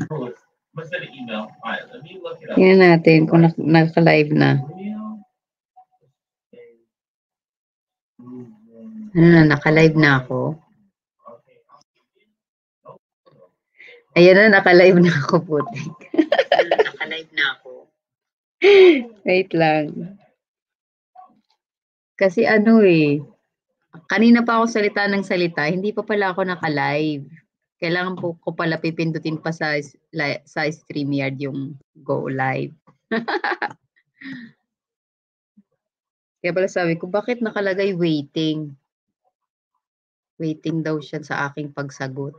Tingnan natin kung naka-live na. Naka-live na ako. Ayan na, naka-live na ako, putik. Naka-live na ako. Wait lang. Kasi kanina pa ako salita ng salita, hindi pa pala ako naka-live. Kailangan ko pala pipindutin pa sa StreamYard yung go live. Kaya pala sabi ko, bakit nakalagay waiting? Waiting daw siya sa aking pagsagot.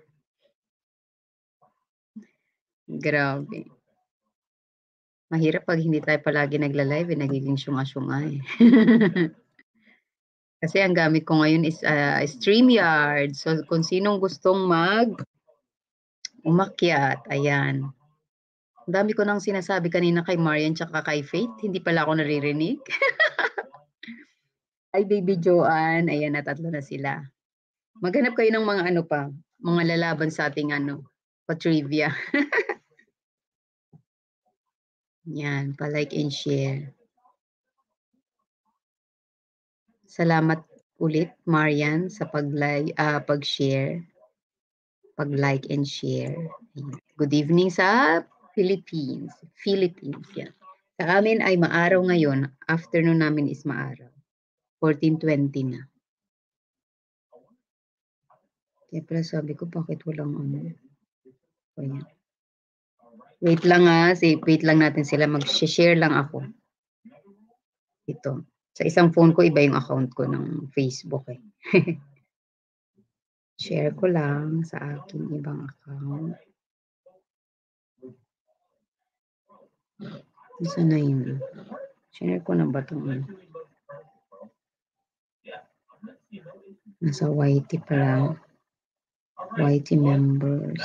Grabe. Mahirap pag hindi tayo palagi nagla-live, nagiging syunga-syunga eh. Kasi ang gamit ko ngayon is StreamYard. So kung sinong gustong umakyat, ayan. Ang dami ko nang sinasabi kanina kay Marian tsaka kay Faith, hindi pala ako naririnig. Ay, Baby Joanne, ayan na, tatlo na sila. Maghanap kayo ng mga mga lalaban sa ating pa-trivia. Yan, pa-like and share. Salamat ulit, Marian, sa pag-share, pag-like and share. Good evening sa Philippines, yan. Sa amin ay maaraw ngayon, afternoon namin is maaraw. 14:20 na. Kaya pala sabi ko, bakit walang Ayan. Wait lang wait lang natin sila, mag-share lang ako. Ito. Sa isang phone ko, iba yung account ko ng Facebook eh. Share ko lang sa aking ibang account. Isa na yun. Share ko na ba itong nasa YT pa lang. YT members.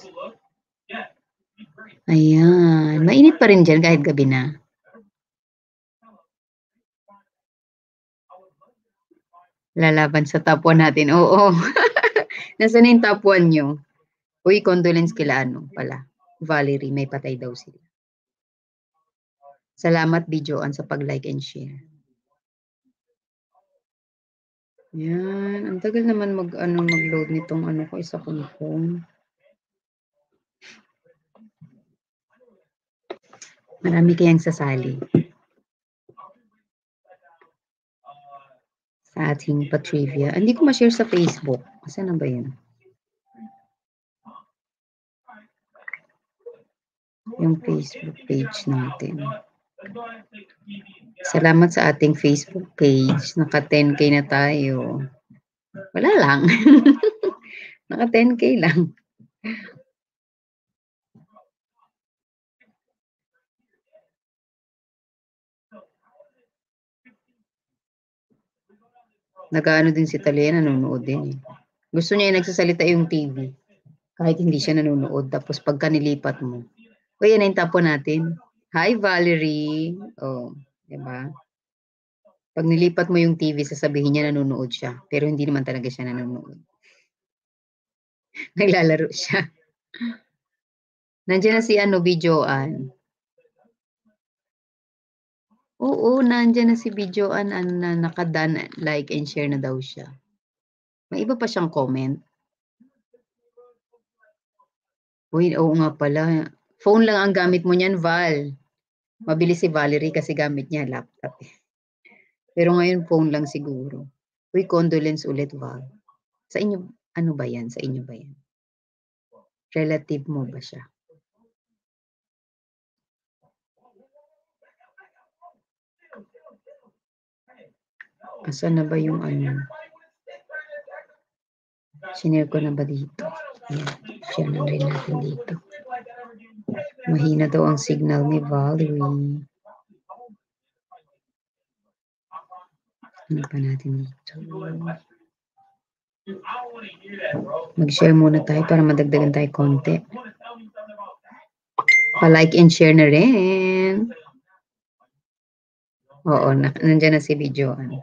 Ayan. Mainit pa rin dyan kahit gabi na. Lalaban sa top 1 natin. Oo. Nasaan na yung top 1 nyo? Uy, condolence kila pala. Valerie, may patay daw sila. Salamat, Bijoan, sa pag-like and share. Yan. Ang tagal naman mag-load nitong ko, isa kong phone. Marami kayang sasali. Sa ating pa-trivia. Hindi ko ma-share sa Facebook. Saan na ba yun? Yung Facebook page natin. Salamat sa ating Facebook page. Naka 10K na tayo. Wala lang. Naka 10K lang. Nag-ano din si Talia, nanonood din eh. Gusto niya yung nagsasalita yung TV. Kahit hindi siya nanonood. Tapos pagka nilipat mo. O yan yung tapo natin. Hi Valerie. Oh, diba? Pag nilipat mo yung TV, sasabihin niya nanonood siya. Pero hindi naman talaga siya nanonood. Naglalaro siya. Nandiyan na si Bijoan. Oo, nandiyan na si Bijoan na nakadan, like and share na daw siya. May iba pa siyang comment. Uy, oo nga pala. Phone lang ang gamit mo niyan, Val. Mabilis si Valerie kasi gamit niya laptop. Pero ngayon phone lang siguro. Uy, condolence ulit, Val. Sa inyo, ba yan? Sa inyo ba yan? Relative mo ba siya? Asan na ba yung Sinare ko na ba dito? Ayan, share na rin natin dito. Mahina daw ang signal ni Valerie. Ano pa natin dito? Mag-share muna tayo para madagdagan tayo konti. Pa-like and share na rin. Oo, nandiyan na si Bijoan.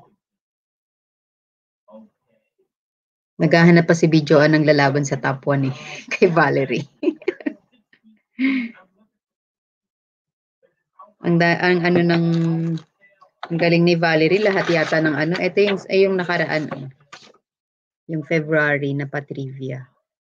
Naghahanap pa si Bijoan ng lalaban sa top 1 kay Valerie. Ang ano ng ang galing ni Valerie, lahat yata ng ano. Ito yung nakaraan. Yung February na pa-trivia.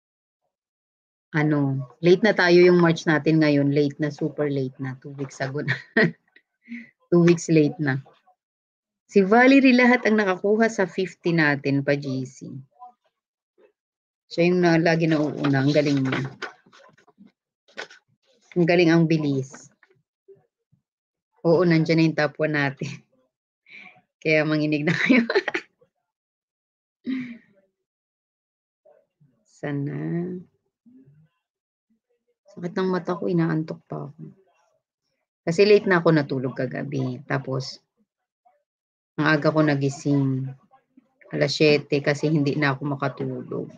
Ano, late na tayo yung March natin ngayon. Late na, super late na. 2 weeks ago na. 2 weeks late na. Si Valerie lahat ang nakakuha sa 50 natin pa GC. Siya yung lagi nauuna. Ang galing niya. Ang galing, ang bilis. Oo, nandiyan na yung top 1 natin. Kaya manginig na kayo. Sana. Sakit ng mata ko, inaantok pa ako. Kasi late na ako natulog kagabi. Tapos, ang aga ko nagising. 7:00 kasi hindi na ako makatulog.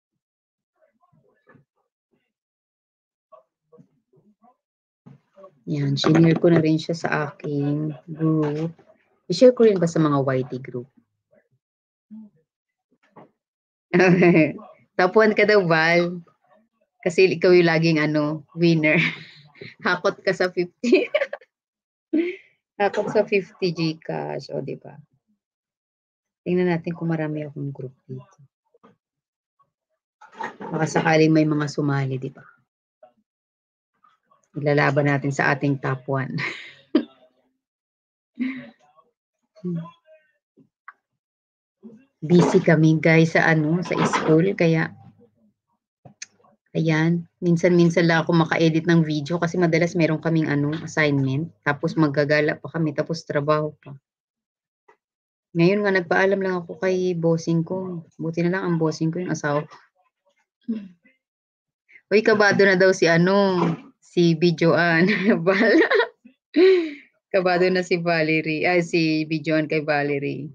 Yan, shinare ko na rin siya sa aking group. I-share ko rin ba sa mga YT group? Top 1 ka daw, Val. Kasi ikaw yung laging winner. Hakot ka sa 50. Hakot sa 50 Gcash. O, diba? Tingnan natin kung marami akong group dito. Baka sakaling may mga sumali, diba? Ilalaban natin sa ating top 1. Busy kami guys sa sa school, kaya ayan, minsan-minsan lang ako maka-edit ng video kasi madalas meron kaming assignment, tapos maggagala pa kami, tapos trabaho pa. Ngayon nga nagpaalam lang ako kay bossing ko. Buti na lang ang bossing ko yung asawa ko. Uy, kabado na daw si Bijoan. Kabado na si Valerie, si Bijoan kay Valerie.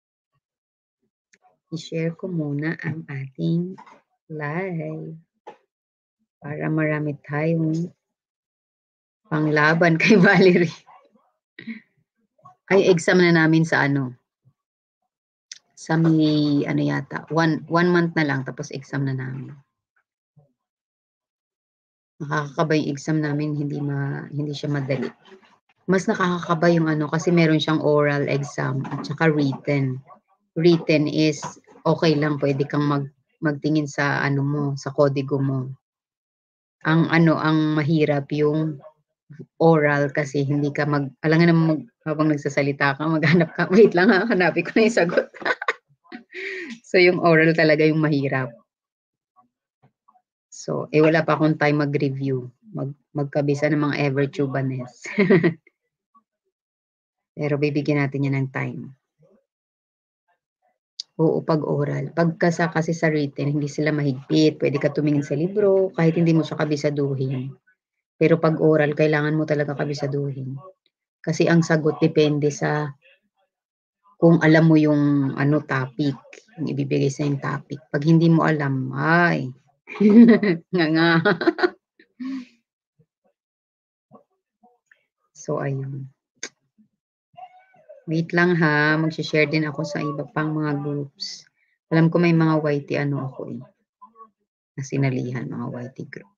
I-share ko muna ang ating live para marami tayong panglaban kay Valerie. Ay, exam na namin sa sa may yata, one month na lang tapos exam na namin. Nakakakaba yung exam namin, hindi siya madali. Mas nakakakaba yung kasi meron siyang oral exam at saka written. Written is okay lang, pwede kang magtingin sa mo, sa kodigo mo. Ang mahirap yung oral kasi hindi ka alangan naman habang nagsasalita ka, maghanap ka. Wait lang ha, hanapin ko na yung sagot. So yung oral talaga yung mahirap. So, wala pa akong time mag-review. Magkabisa ng mga Evertubanes. Pero bibigyan natin yan ng time. Oo, pag oral. Kasi sa written, hindi sila mahigpit. Pwede ka tumingin sa libro, kahit hindi mo siya kabisaduhin. Pero pag oral, kailangan mo talaga kabisaduhin. Kasi ang sagot depende sa kung alam mo yung topic, yung ibibigay sa yung topic. Pag hindi mo alam, ay, nga. So, ayun. Wait lang ha, mag-share din ako sa iba pang mga groups. Alam ko may mga YT ako na sinalihan, mga YT group.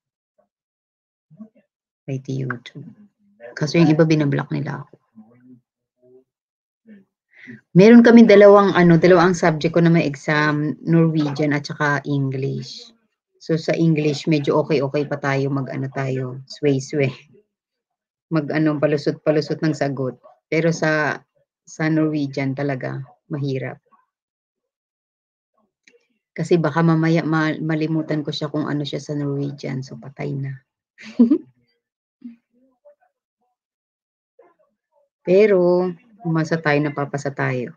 YT YouTube. Kaso yung iba binablock nila ako. Meron kami dalawang subject ko na may exam, Norwegian at saka English. So sa English medyo okay pa tayo tayo, sway. Palusot ng sagot. Pero sa Norwegian talaga mahirap. Kasi baka mamaya malimutan ko siya kung ano siya sa Norwegian. So, patay na. Pero, umasa tayo, napapasa tayo.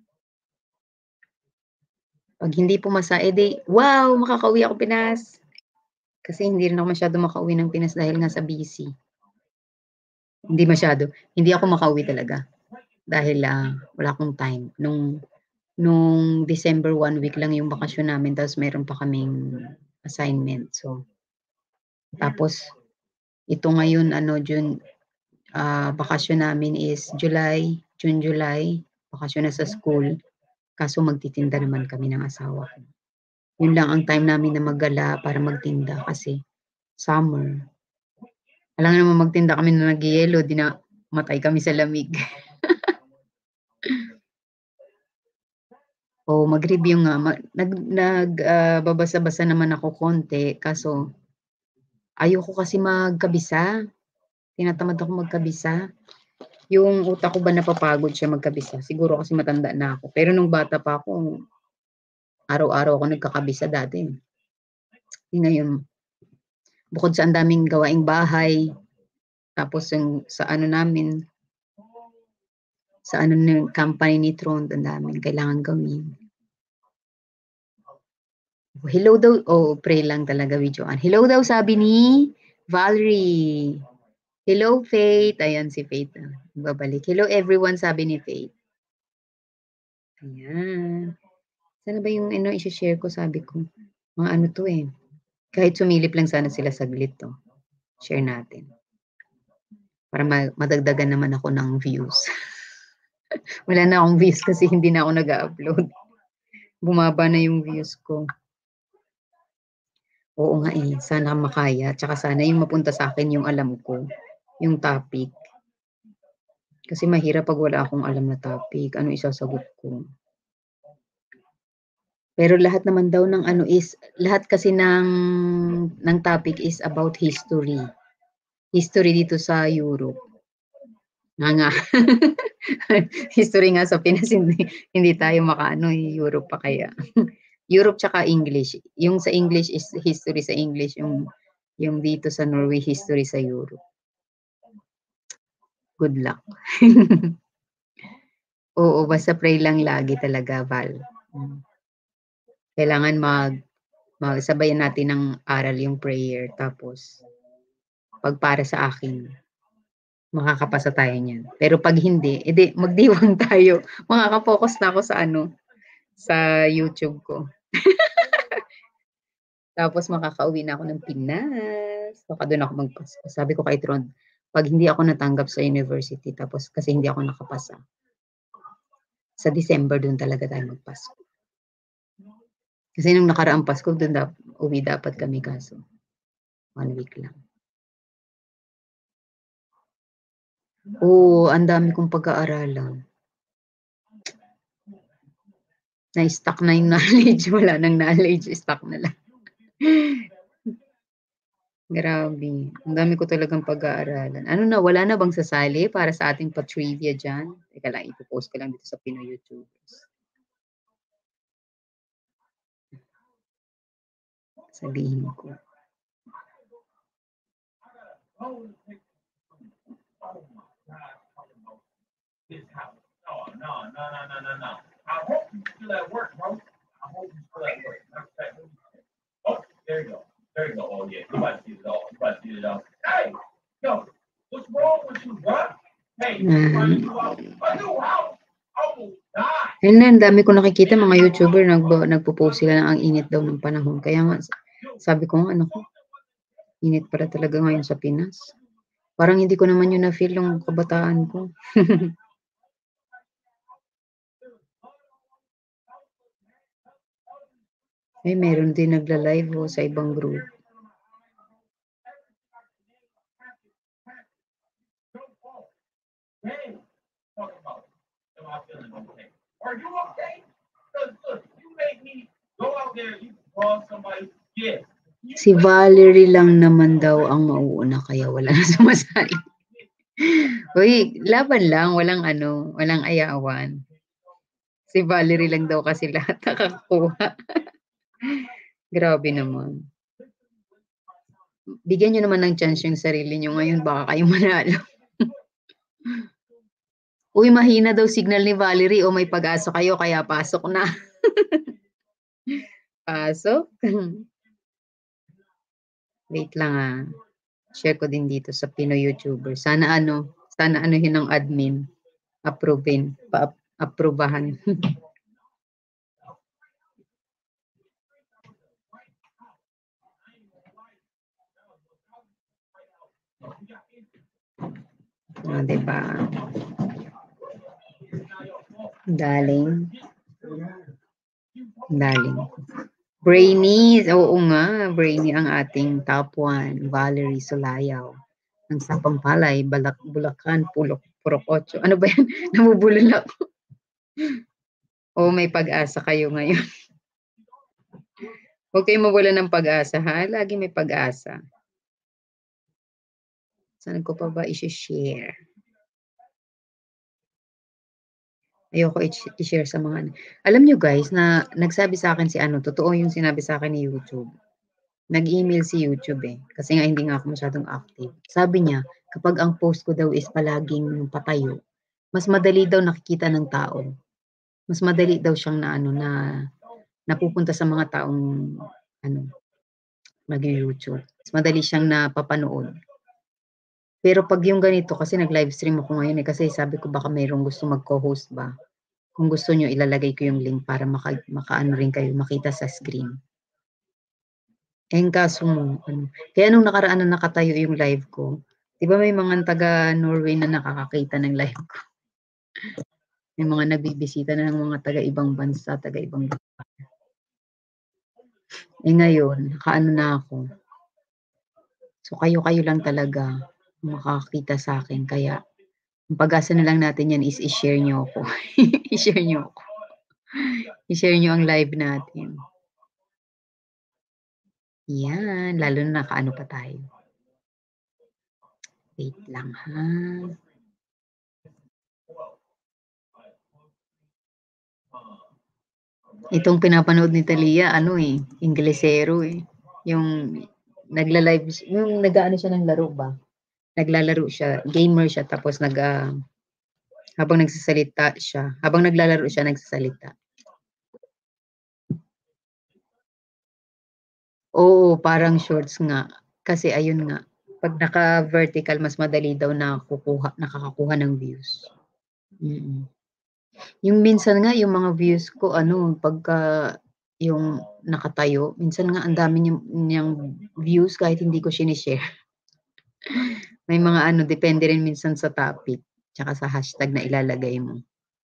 Pag hindi pumasa, wow, makakauwi ako Pinas. Kasi hindi rin ako masyado makauwi ng Pinas dahil nga sa busy. Hindi masyado. Hindi ako makauwi talaga. Dahil wala akong time. Nung December 1 week lang yung bakasyon namin, tapos meron pa kaming assignment. So, tapos, ito ngayon, June, bakasyon namin is June, July, bakasyon na sa school. Kaso magtitinda naman kami ng asawa ko. Yun lang ang time namin na maggala para magtinda kasi summer. Alam nga naman magtinda kami na nagyayelo, di na matay kami sa lamig. O mag-review nga, babasa-basa naman ako konti, kaso ayoko kasi magkabisa. Tinatamad ako magkabisa. Yung utak ko ba napapagod siya magkabisa? Siguro kasi matanda na ako. Pero nung bata pa ako, araw-araw ako nagkakabisa dati. Ngayon, bukod sa ang daming gawaing bahay, tapos yung sa ano namin, sa ano ng company ni Tron, ang daming kailangan gawin. Hello daw, pray lang talaga with Joanne. Hello daw sabi ni Valerie. Hello Faith, ayan si Faith. Babalik. Hello everyone sabi ni Faith. Ayan. Sana ba yung i-share ko, sabi ko. Mga ano to eh. Kahit sumilip lang sana sila saglit to. Share natin. Para madagdagan naman ako ng views. Wala na akong views kasi hindi na ako nag-upload. Bumaba na yung views ko. Oo nga eh, sana makaya. Tsaka sana yung mapunta sa akin yung alam ko, yung topic. Kasi mahirap pag wala akong alam na topic. Ano isasagot ko? Pero lahat naman daw ng ano is, lahat kasi ng topic is about history. History dito sa Europe. Nga. History nga sa Pinas, hindi tayo makaano, Europe pa kaya. Europe tsaka English. Yung sa English is history sa English, yung dito sa Norway, history sa Europe. Good luck. Oo, basta pray lang lagi talaga, Val. Kailangan magsabayan natin ng aral yung prayer. Tapos, pag para sa akin, makakapasa tayo niyan. Pero pag hindi, edi magdiwang tayo. Makakapokus na ako sa sa YouTube ko. Tapos makakauwi na ako ng Pinas. Baka doon ako magpasko. Sabi ko kay Tron, pag hindi ako natanggap sa university, tapos kasi hindi ako nakapasa, sa December doon talaga tayo magpasko. Kasi nung nakaraang Pasko, doon uwi dapat kami, kaso 1 week lang. Oo, ang dami kong pag-aaralan. Na-stuck na yung knowledge. Wala nang knowledge, stuck na lang. Grabe. Ang dami ko talagang pag-aaralan. Ano na, wala na bang sasali para sa ating pa-trivia dyan? Teka lang, ipopost ko lang dito sa Pinoy YouTubers. Sabihin ko. No. I hope you still at work, bro. I hope you still at work. Oh, there you go. There you go. Oh, yeah. You might see it all. You might see it all. Hey, yo, what's wrong with you, bro? Hey, a new house. Ayun na, ang dami ko nakikita mga YouTuber nagpo-post sila ng ang init daw ng panahon. Kaya nga, sabi ko ano ko, init para talaga ngayon sa Pinas. Parang hindi ko naman yun na-feel yung kabataan ko. Ay, meron din nagla-live sa ibang group. Are you okay? Because look, you made me go out there, you call somebody, yeah. Si Valerie lang naman daw ang mauuna, kaya wala na sumasali. Uy, laban lang, walang ayawan. Si Valerie lang daw kasi lahat nakakuha. Grabe naman. Bigyan nyo naman ng chance yung sarili nyo ngayon, baka kayo manalo. Uy, mahina daw signal ni Valerie, o may pag-asa kayo, kaya pasok na. Pasok? Wait lang Share ko din dito sa Pinoy YouTuber. Sana yun ng admin. Approbahan. Diba? Daling. Brainy. Oo nga, Brainy ang ating top 1. Valerie Solayaw. ng Sapang Palay, Bulacan, Purok 8. Ano ba yan? Namubulol ako. May pag-asa kayo ngayon. Huwag kayong mawalan ng pag-asa, ha? Lagi may pag-asa. Saan ko pa ba i-share? Ayoko i-share sa mga... Alam nyo guys, na nagsabi sa akin si totoo yung sinabi sa akin ni YouTube. Nag-email si YouTube kasi nga hindi nga ako masyadong active. Sabi niya, kapag ang post ko daw is palaging patayo, mas madali daw nakikita ng tao. Mas madali daw siyang na napupunta sa mga taong nag-YouTube. Mas madali siyang napapanood. Pero pag yung ganito, kasi nag-livestream ako ngayon kasi sabi ko baka mayroong gusto mag-co-host ba. Kung gusto nyo, ilalagay ko yung link para makaano rin kayo, makita sa screen. Kaso mo, kaya nung nakaraan na nakatayo yung live ko, di ba may mga taga Norway na nakakakita ng live ko? May mga nagbibisita na ng mga taga ibang bansa, taga ibang bansa. Ngayon, nakaano na ako. So kayo-kayo lang talaga makakakita sa akin. Kaya, ang pag-asa na lang natin yan is i-share nyo ako. I-share nyo ako. I-share nyo ang live natin. Yan, lalo na nakaano pa tayo. Wait lang ha. Itong pinapanood ni Talia, Inglesero Yung nagla-live, yung nag-aano siya ng laro ba? Naglalaro siya, gamer siya, tapos habang nagsasalita siya, habang naglalaro siya, nagsasalita. Oo, parang shorts nga. Kasi ayun nga, pag naka-vertical, mas madali daw nakakakuha ng views. Yung minsan nga, yung mga views ko, pagka yung nakatayo, minsan nga ang dami niyang views kahit hindi ko sinishare. May mga depende rin minsan sa topic, tsaka sa hashtag na ilalagay mo.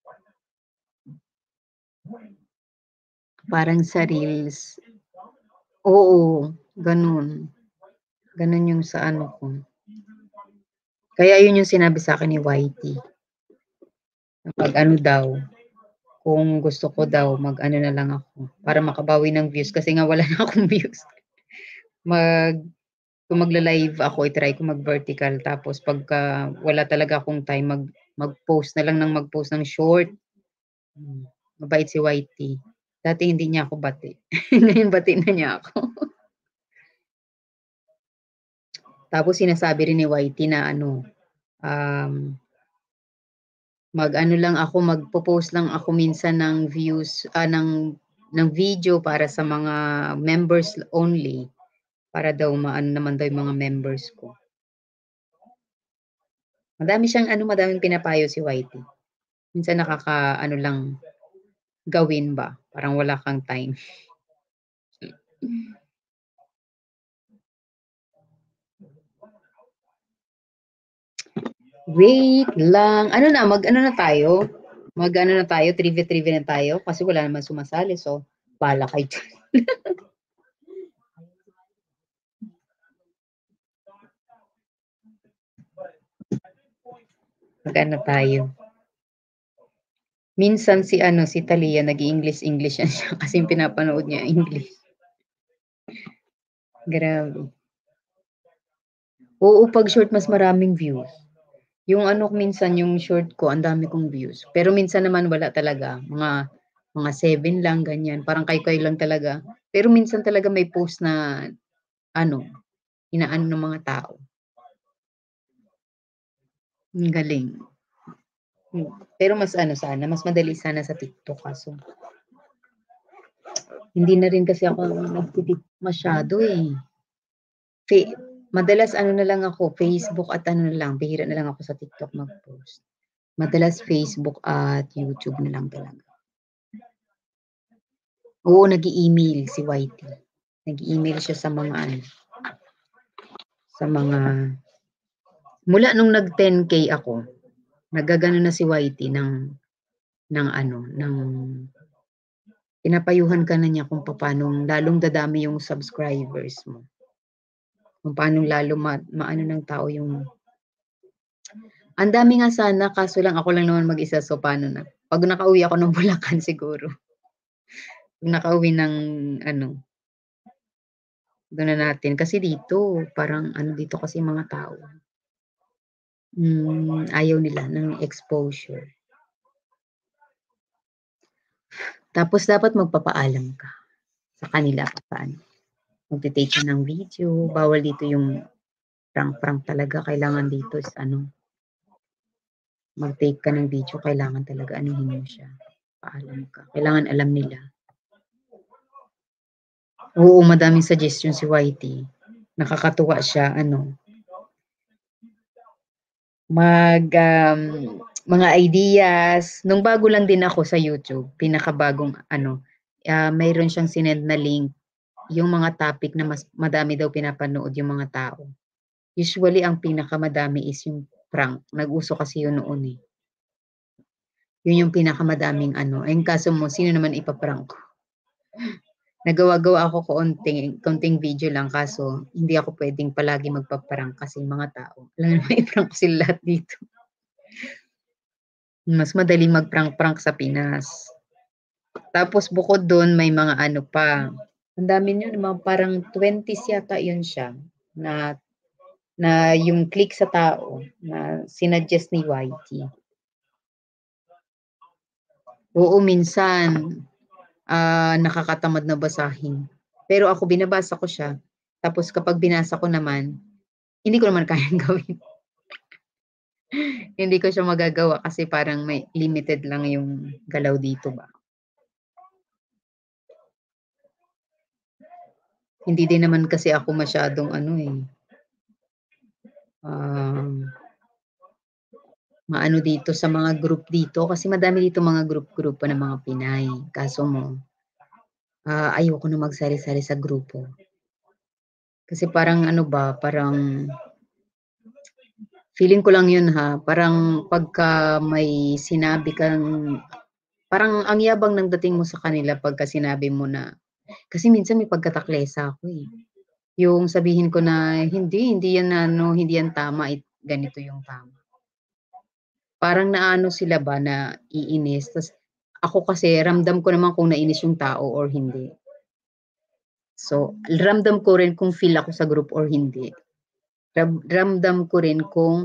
Parang sa reels. Oo, ganun. Ganun yung sa ko. Kaya yun yung sinabi sa akin ni YT. Pag daw, kung gusto ko daw, mag-ano na lang ako para makabawi ng views kasi nga wala na akong views. Kung magla-live ako, i-try ko mag-vertical tapos pagka wala talaga akong time, mag-post na lang ng mag-post ng short. Mabait si YT. Dati hindi niya ako bati. Ngayon bati na niya ako. Tapos sinasabi rin ni YT na mag-ano lang ako, magpo-post lang ako minsan ng views, ng video para sa mga members only. Para daw maano naman daw yung mga members ko. Madaming pinapayo si YT. Minsan nakaka-ano lang gawin ba, parang wala kang time. Wait lang. Mag-ano na tayo? Mag-ano na tayo? Trivia na tayo? Kasi wala naman sumasali. So, bala kayo dyan. Mag-ano tayo? Minsan si Talia nag-i-English yan siya kasi yung pinapanood niya English. Grabe. Oo, pag short mas maraming views. Yung minsan yung short ko, ang dami kong views. Pero minsan naman wala talaga. Mga 7 lang, ganyan. Parang kayo lang talaga. Pero minsan talaga may post na inaano ng mga tao. Ang galing. Pero mas sana, mas madali sana sa TikTok kaso. Hindi na rin kasi ako nag-TikTok masyado Madalas na lang ako, Facebook at na lang, bihira na lang ako sa TikTok mag-post. Madalas Facebook at YouTube na lang talaga. Oo, nag-i-email si YT. Nag-i-email siya sa mga mula nung nag-10K ako, nagagano na si YT ng pinapayuhan ka na niya kung paano lalong dadami yung subscribers mo. Kung paano lalo maano ng tao yung ang dami nga sana kaso lang ako lang naman mag-isa so paano na. 'Pag nakauwi ako ng Bulacan siguro. 'Pag nakauwi ng ano, doon na natin. Kasi dito parang ano dito kasi mga tao, ayaw nila ng exposure. Tapos dapat magpapaalam ka sa kanila kung paano. Magte-take ka ng video, bawal dito yung prank-prank talaga, kailangan dito is ano, mag-take ka ng video, kailangan talaga anuhin mo siya, paalam ka. Kailangan alam nila. Oo, madaming suggestion si Whitey. Nakakatuwa siya, ano, mga ideas. Nung bago lang din ako sa YouTube, pinakabagong ano, mayroon siyang sinend na link, yung mga topic na mas madami daw pinapanood yung mga tao. Usually, ang pinakamadami is yung prank. Nag-uso kasi yun noon eh. Yun yung pinakamadaming ano. Ayun kaso mo, sino naman ipaprank ko? Nagawa-gawa ako konting video lang kaso hindi ako pwedeng palagi magpa-prank kasi mga tao. Alam mo naman i-prank ko sila lahat dito. Mas madaling mag-prank-prank sa Pinas. Tapos bukod dun may mga ano pa. Ang dami yun, mga parang 20s yata yun siya na yung click sa tao na sinuggest ni Whitey. Oo, minsan nakakatamad na basahin. Pero ako binabasa ko siya. Tapos kapag binasa ko naman, hindi ko naman kayang gawin. Hindi ko siya magagawa kasi parang may limited lang yung galaw dito ba. Hindi din naman kasi ako masyadong ano eh. Maano dito sa mga group dito kasi madami dito mga group-grupo ng mga Pinay. Kaso mo, ayoko na magsari-sari sa grupo. Kasi parang ano ba, parang feeling ko lang yun ha, parang pagka may sinabi kang, parang ang yabang ng dating mo sa kanila pagka sinabi mo na, kasi minsan may pagkataklesa ako eh. Yung sabihin ko na, hindi yan ano, hindi yan tama, ganito yung tama. Parang naano sila ba na iinis, tas ako kasi ramdam ko naman kung nainis yung tao or hindi. So, ramdam ko rin kung feel ako sa group or hindi. Ramdam ko rin kung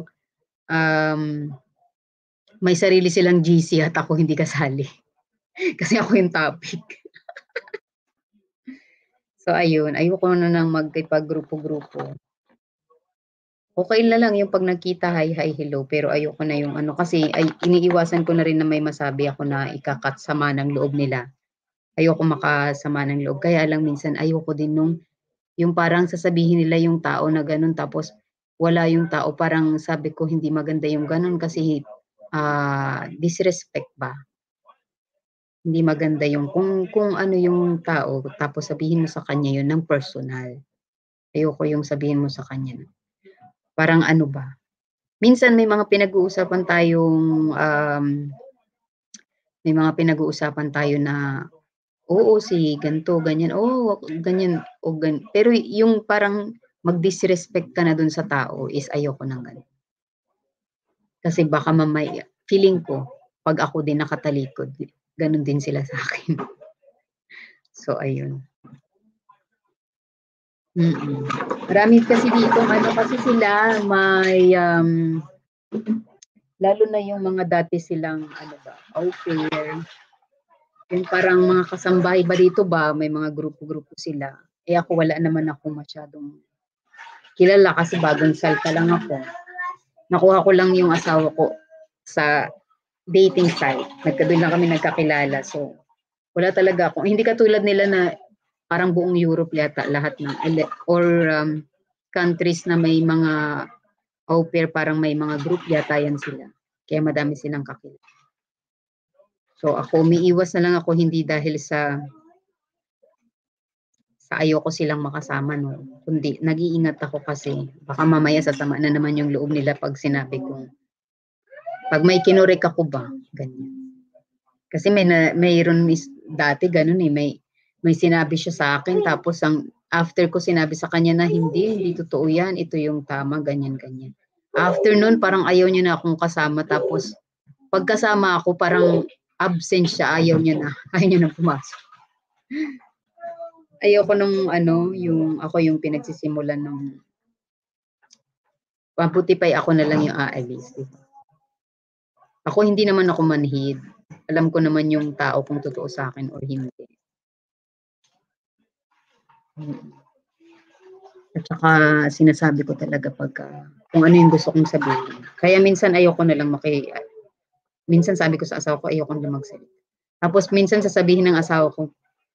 may sarili silang GC at ako hindi kasali. Kasi ako yung topic. So ayun, ayoko na nang magkipag-grupo-grupo. Okay na lang yung 'pag nagkita, hi, hello, pero ayoko na yung ano, kasi iniiwasan ko na rin na may masabi ako na sama ng loob nila. Ayoko makasama ng loob, kaya lang minsan ayoko din nung yung parang sasabihin nila yung tao na gano'n tapos wala yung tao, parang sabi ko hindi maganda yung gano'n kasi, disrespect ba. Hindi maganda yung kung ano yung tao tapos sabihin mo sa kanya yun ng personal. Ayoko yung sabihin mo sa kanya na parang ano ba, minsan may mga pinag-uusapan tayo na, oo, si ganito, ganyan, oo, ganyan o pero yung parang mag-disrespect ka na dun sa tao is ayoko ng gano'n. Kasi baka mamaya feeling ko 'pag ako din nakatalikod, gano'n din sila sa'kin. So ayun. Marami kasi ditong ano kasi sila may, lalo na yung mga dati silang ano ba, au pair, yung parang mga kasambahay ba dito ba, may mga grupo-grupo sila. Eh ako wala naman akong masyadong kilala kasi bagong salta lang ako. Nakuha ko lang yung asawa ko sa dating site. Doon lang kami nagkakilala. So, wala talaga akong, hindi katulad nila na parang buong Europe yata lahat ng, or countries na may mga au pair, parang may mga group yata yan sila. Kaya madami silang kakilala. So ako, umiiwas na lang ako hindi dahil sa ayoko silang makasama no. Kundi nag-iingat ako kasi baka mamaya sasama na naman yung loob nila pag sinabi kong, pag may kinurek ako ba, ganyan. Kasi mayroon dati ganun eh, may sinabi siya sa akin tapos ang After ko sinabi sa kanya na hindi totoo yan, ito yung tama, ganyan. After nun, parang ayaw niya na akong kasama, tapos pagkasama ako, parang absent siya, ayaw niya na pumasok. Ayoko nung yung ako yung pinagsisimulan nung mabuti pa ako na lang yung aalis. Ako hindi naman ako manhid. Alam ko naman yung tao kung totoo sa akin or hindi. At saka sinasabi ko talaga kung ano yung gusto kong sabihin. Kaya minsan ayoko na lang minsan sabi ko sa asawa ko, ayoko na magsalita. Tapos minsan sasabihin ng asawa ko,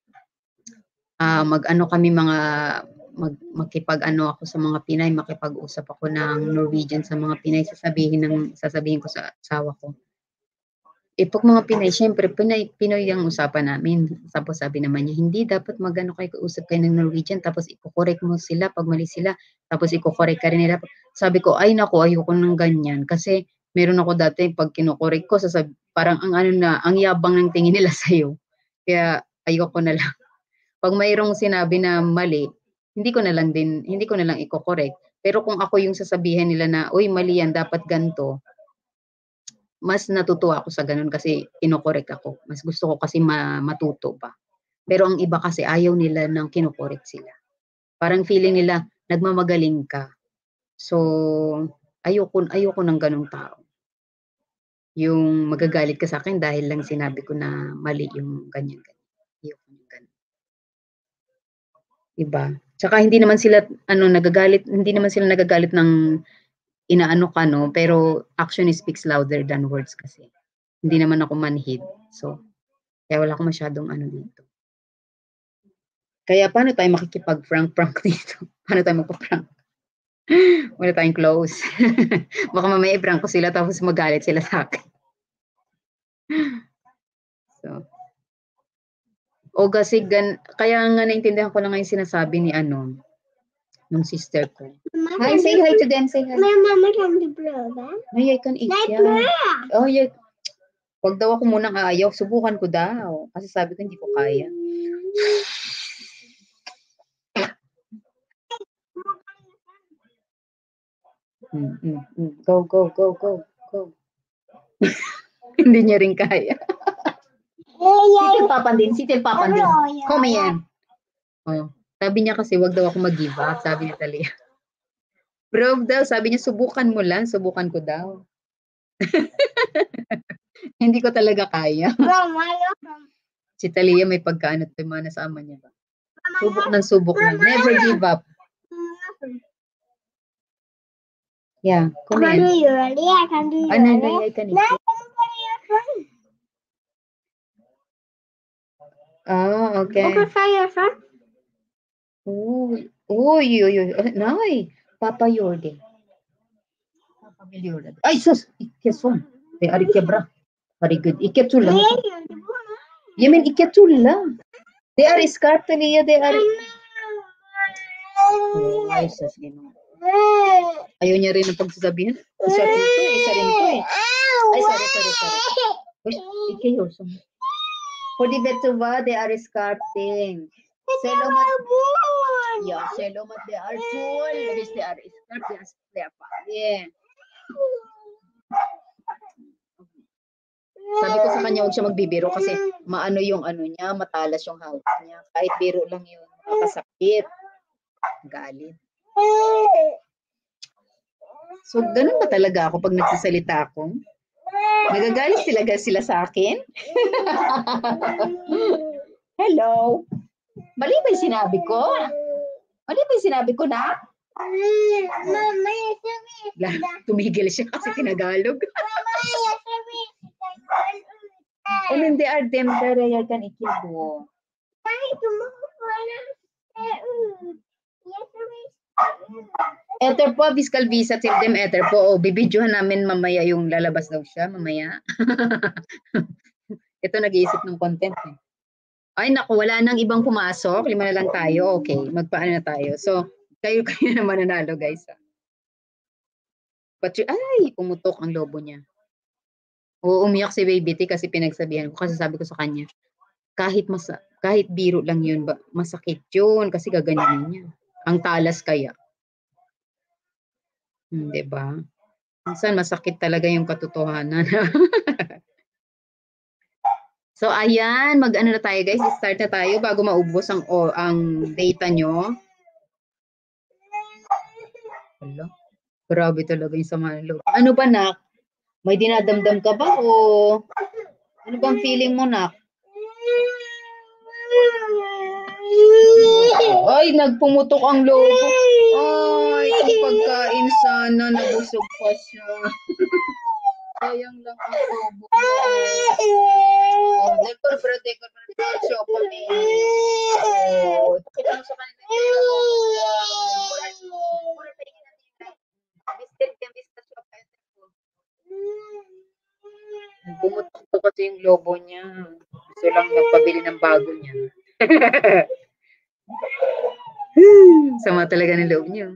makipag-ano ako sa mga Pinay, makipag-usap ako ng Norwegian sa mga Pinay, sasabihin ko sa asawa ko. Pag mga Pinay, syempre, Pinoy ang usapan namin. Tapos sabi naman niya, hindi, dapat kayo kausap kayo ng Norwegian, tapos iko-correct mo sila pag mali sila, tapos iko-correct ka rin nila. Sabi ko, ay naku, ayoko ng ganyan. Kasi meron ako dati, pag kino-correct ko, parang ang yabang ng tingin nila sa'yo. Kaya ayoko na lang. Pag mayroong sinabi na mali, hindi ko na lang iko-correct. Pero kung ako yung sasabihin nila na, uy, mali yan, dapat ganito, mas natutuwa ako sa ganun kasi kino-correct ako. Mas gusto ko kasi matuto pa. Pero ang iba kasi ayaw nila ng kino-correct sila. Parang feeling nila, nagmamagaling ka. So, ayoko ng ganung tao. Yung magagalit ka sa akin dahil lang sinabi ko na mali yung ganyan. Ayoko ng ganun. Diba? Tsaka hindi naman sila nagagalit ng inaano ka, no? Pero action speaks louder than words kasi. Hindi naman ako manhid. So, kaya wala akong masyadong dito. Kaya paano tayo makikipag-prank dito? Paano tayo magpa-prank? Wala tayong close. Baka mamaya i-prank ko sila tapos magalit sila sa akin. So, kasi kaya nga naintindihan ko lang ngayon sinasabi ni nung sister ko. Hi, say hi to them, say hi. My mama can be brother. Ay, I can eat yan. Oh, yeah. Wag daw ako munang ayaw. Subukan ko daw. Kasi sabi ko hindi ko kaya. Go. Hindi niya rin kaya. Sitil Papan din. Come yan. Oh, sabi niya kasi wag daw ako mag-give up. Sabi ni Talia. Bro daw, sabi niya subukan mo lang. Subukan ko daw. Hindi ko talaga kaya. Si Talia may pagkaano at mana sa ama niya ba? Subok lang. Never give up. Yeah, come I can do you. I can eat. Oh, okay. Okay, try your son. Uy. Nay, Papa Yorde. Ay, sus! Ikyason. Te ari kebra. Very good. Ikyatula. Yemen ikyatula. They are scarred, Talia. They are... Ay, sus. Ayaw niya rin ang pagsasabihin. Isa rin to eh. Ay, sorry. Ikayoso. For the Betuva, they are scarting. Selomat, they are full. Yes, they are scarred. They are fat. Yeah. Sabi ko sa kanya, huwag siya magbibiro kasi maano yung niya, matalas yung hawak niya. Kahit biro lang yun, makakasakit. Galit. So, ganun ba talaga ako pag nagsasalita ako? Nagagalit talaga sila sa akin? Hello? Mali ba yung sinabi ko? Na? Tumigil siya kasi kinagalog. And then they are them that I can ikibo. Ether po, fiscal visa till them ether po. Bibidyohan namin mamaya yung lalabas daw siya mamaya. Ito nag-iisip ng content eh. Ay naku, wala nang ibang pumasok. 5 na lang tayo. Okay, magpaano na tayo. So, kayo naman nanalo guys. Ay, pumutok ang lobo niya. Oo, umiyak si Baby T kasi pinagsabihan ko kasi sabi ko sa kanya, kahit biro lang yun, masakit yun kasi gaganyanin niya. Ang talas kaya. 'Di ba? Minsan masakit talaga yung katotohanan. So ayan, mag-ano na tayo guys, start na tayo bago maubos ang data nyo. Hello? Grabe talaga yung sama ng loob. Ano ba, nak? May dinadamdam ka ba o ano bang feeling mo, nak? Ay, nagpumutok ang lobo. Ay, kung pagkain sana, nabusog pa siya. Sayang lang ang lobo. Oh, dekor, siya pa ni. Oh, pakita mo sa kanila. Pumutok po kasi yung lobo niya. Gusto lang magpabili ng bago niya. Sama talaga ng loob niyo.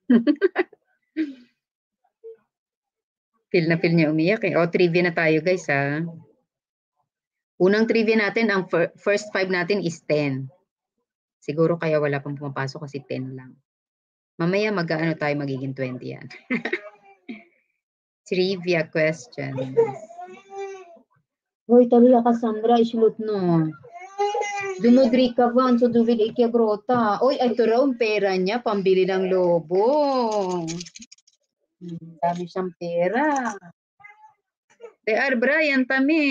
Feel na feel niya umiyak eh. O, trivia na tayo guys ha. Unang trivia natin, ang first 5 natin is 10. Siguro kaya wala pang pumapasok kasi 10 lang. Mamaya mag-ano tayo, magiging 20 yan. Trivia questions. Hoy, tala Cassandra, isulot no. Dumudri ka ba? So, duwil ikya grota. Uy, ito raw ang pera niya, pambili ng lobo. Dami siyang pera. Brian, tami.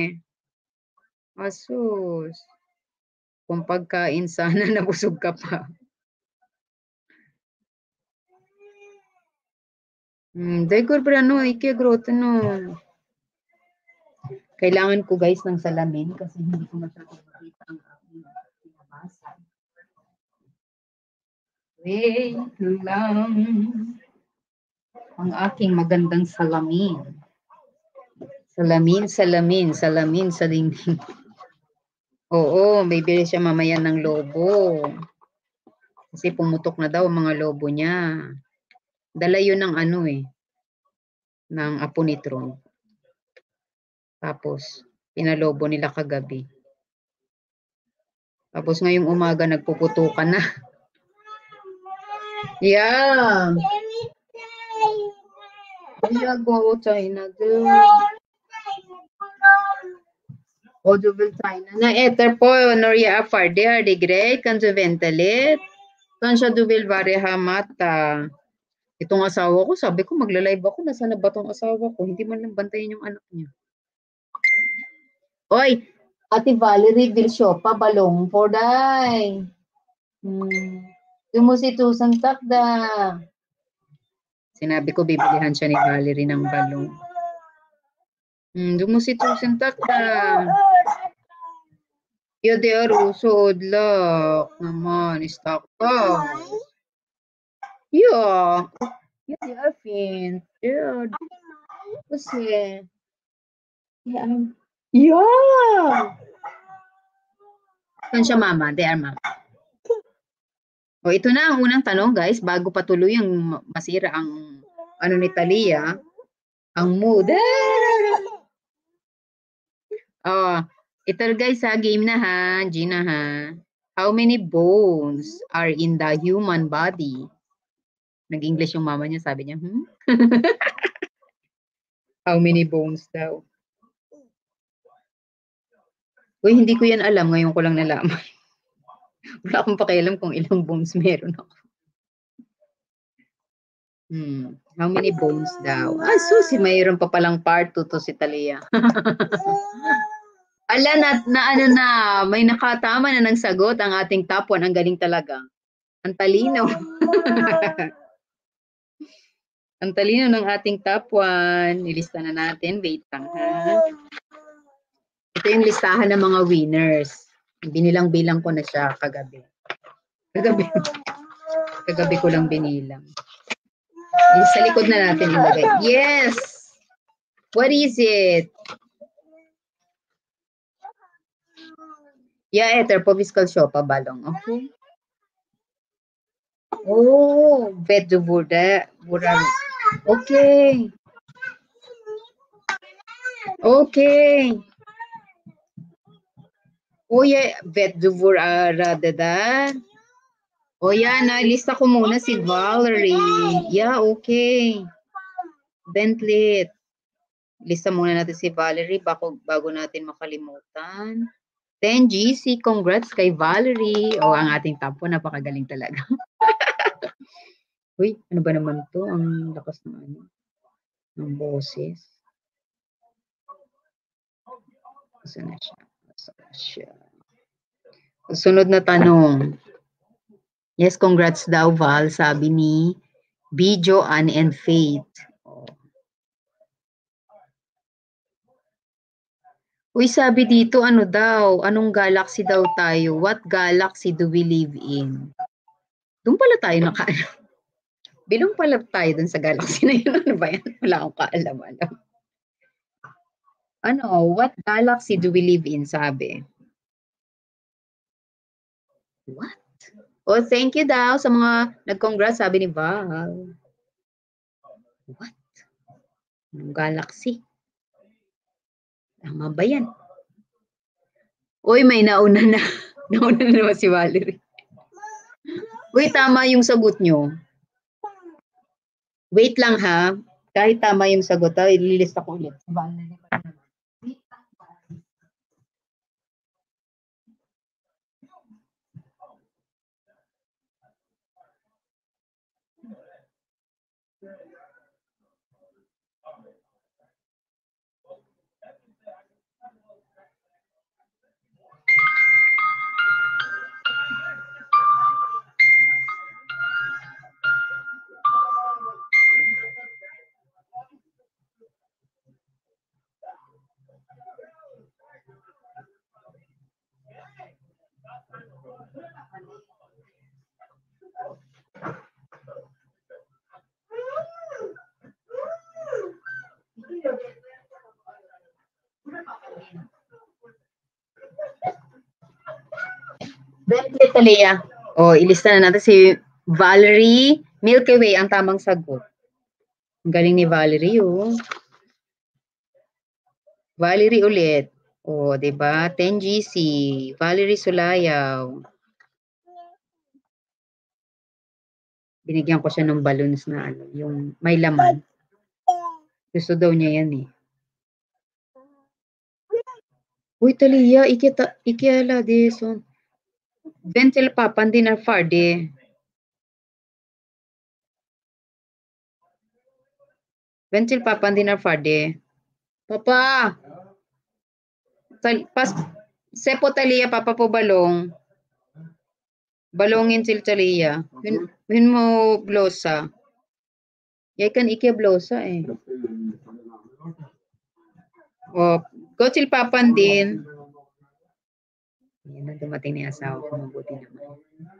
Asus. Kung pagkain sana, nabusog ka pa. Dekor pa no, ikya grota no. Kailangan ko guys ng salamin kasi hindi ko masyadong makita ang aking pinabasa. Wait lang. Ang aking magandang salamin. Salamin sa dingding. Oo, may bili siya mamaya ng lobo. Kasi pumutok na daw ang mga lobo niya. Dala yun ng ano eh. Ng apo ni Tron. Tapos, pinalobo nila kagabi. Tapos ngayong umaga nagpuputukan na. Yeah. Yeah, go China girl. O dubil China na eter po Noria Afarde Hardy Grey kan sa ventalit. Kan siya dubil bari hamata. Itong asawa ko, sabi ko magla-live ako, nasa na ba tong asawa ko? Hindi man lang bantayan yung anak niya. Oy, Ate Valerie Vilsiopa balong for day. Tumusi tusang takda. Sinabi ko bibilihan siya ni Valerie ng balong. Dumusi tusang takda. Yeah, they are also luck naman. Stock pa. Yeah. Yeah, they are fin. Yeah. Kasi. Yeah. Saan siya mama? They are mama. O, ito na ang unang tanong guys. Bago patuloy ang masira ang ano ni Talia. Ang mood. Ito guys ha. Game na ha. Gina ha. How many bones are in the human body? Nag-English yung mama niya. Sabi niya, How many bones daw? Uy, hindi ko yan alam. Ngayon ko lang nalaman. Wala akong pakialam kung ilang bones meron ako. How many bones daw? Susi, mayroon pa palang part 2 to si Talia. Ala, may nakatama na ng sagot ang ating top 1. Ang galing talaga. Ang talino. Ang talino ng ating top 1. Ilista na natin. Wait lang ha. Ito yung listahan ng mga winners. Binilang-bilang ko na siya kagabi. Kagabi ko lang binilang. Sa likod na natin ilagay. Yes! What is it? Yeah, eter po fiscal show pa balong. Okay. Oh, vet do burda. Okay. Okay. Oh, yeah, vet Duvur Radadan. Oh, yeah, nalista ko muna si Valerie. Yeah, okay. Bentlit. Lista muna natin si Valerie bago natin makalimutan. 10 GC, congrats kay Valerie. O, ang ating top 1, napakagaling talaga. Uy, ano ba naman to? Ang lakas ng ano, ng boses. Saan na siya? Saan na siya? Sunod na tanong. Yes, congrats daw, Val, sabi ni Bijo, Anne, and Faith. Oh. Uy, sabi dito, ano daw? Anong galaxy daw tayo? What galaxy do we live in? Doon pala tayo nakaano. Bilong pala tayo dun sa galaxy na yun. Ano ba yan? Wala akong kaalam-alam. Ano? What galaxy do we live in? Sabi. What? Oh, thank you daw sa mga nag-congrats, sabi ni Val. What? Anong galaxy? Tama ba yan? Uy, may nauna na. Nauna na naman si Valerie. Uy, tama yung sagot nyo. Wait lang ha. Kahit tama yung sagot, ililista ko ulit. Si Valerie pa naman. Bentley Talia. O, ilista na natin si Valerie Milky Way ang tamang sagot. Ang galing ni Valerie, oh. Valerie ulit. O, diba? 10 GC. Valerie Sulayaw. Binigyan ko siya ng balloons na ano, yung may laman. Gusto daw niya yan eh. Uy, Talia, ikiala deson. Bentel papan din na farde. Bentil papan din na farde. Papa! Sepo Talia, papa po balong. Balongin sil Talia. Win mo blosa. Yay kan ikia blosa eh. O, Gotil papan din. Yan na dumating ni asawa ko, mabuti naman.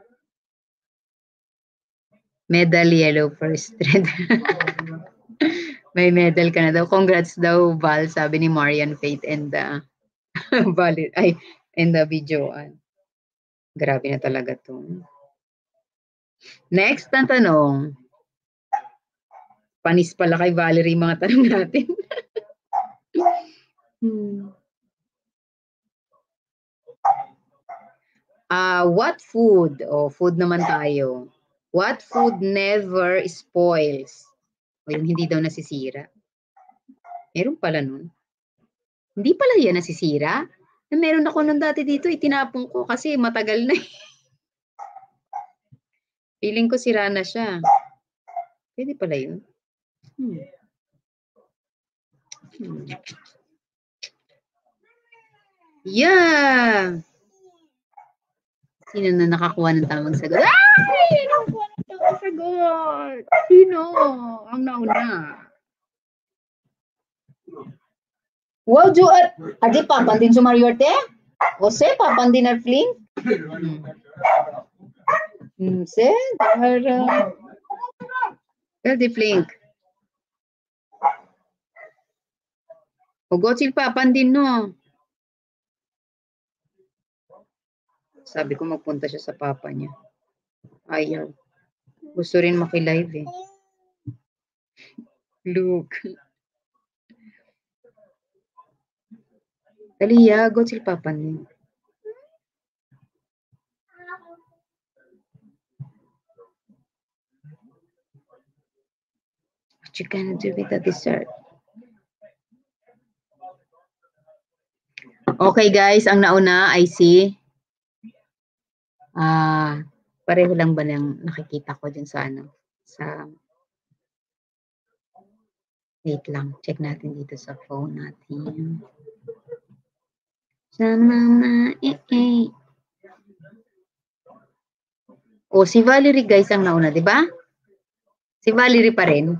Medal yellow first thread. May medal ka na daw. Congrats daw, Val, sabi ni Marian Faith and and the videoan. Grabe na talaga to. Next na tanong. Panis pala kay Valerie mga tanong natin. What food? Food naman tayo. What food never spoils? O yung hindi daw nasisira. Meron pala nun. Hindi pala yan nasisira. Meron ako nun dati dito, itinapon ko kasi matagal na. Feeling ko sira na siya. Pwede pala yun. Yeah! Sino na nakakuha ng tamang sagot? Ay! Nakakuha ng tamang sagot! Sino? Ang nauna. Wow, Jo, adi papan din sumariorte? Ose, papan din at fling? Se, dahara. Di fling. Ugotsil papan din, no? Sabi ko magpunta siya sa papa niya. Ayaw. Gusto rin maki-live eh. Look. Talia, Godzilla papa niya. What you gonna do with the dessert? Okay guys, ang nauna ay si pareho lang ba ng nakikita ko dyan sa ano? Wait lang, check natin dito sa phone natin. Sa mama, O, si Valerie guys ang nauna, di ba? Si Valerie pa rin.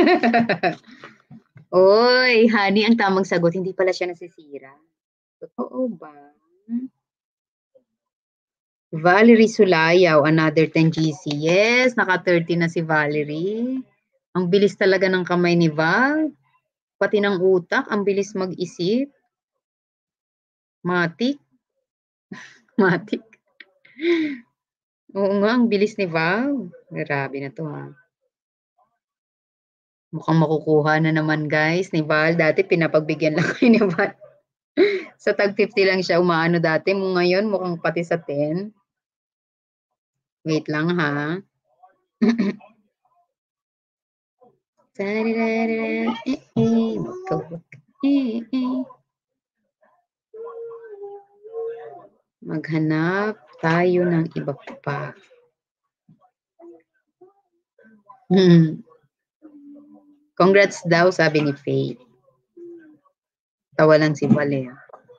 Oy, honey, ang tamang sagot. Hindi pala siya nasisira. Totoo ba? Valerie Sulayaw, another 10 GC. Yes, naka-30 na si Valerie. Ang bilis talaga ng kamay ni Val. Pati ng utak, ang bilis mag-isip. Matik. Matik. Oo nga, ang bilis ni Val. Grabe na to ha. Mukhang makukuha na naman guys ni Val. Dati pinapagbigyan lang kayo ni Val. Sa tag 50 lang siya umaano dati. Ngayon mukhang pati sa 10. Wait lang ha. Maghanap tayo ng iba pa. Congrats daw, sabi ni Faith. Tawa lang si Valea.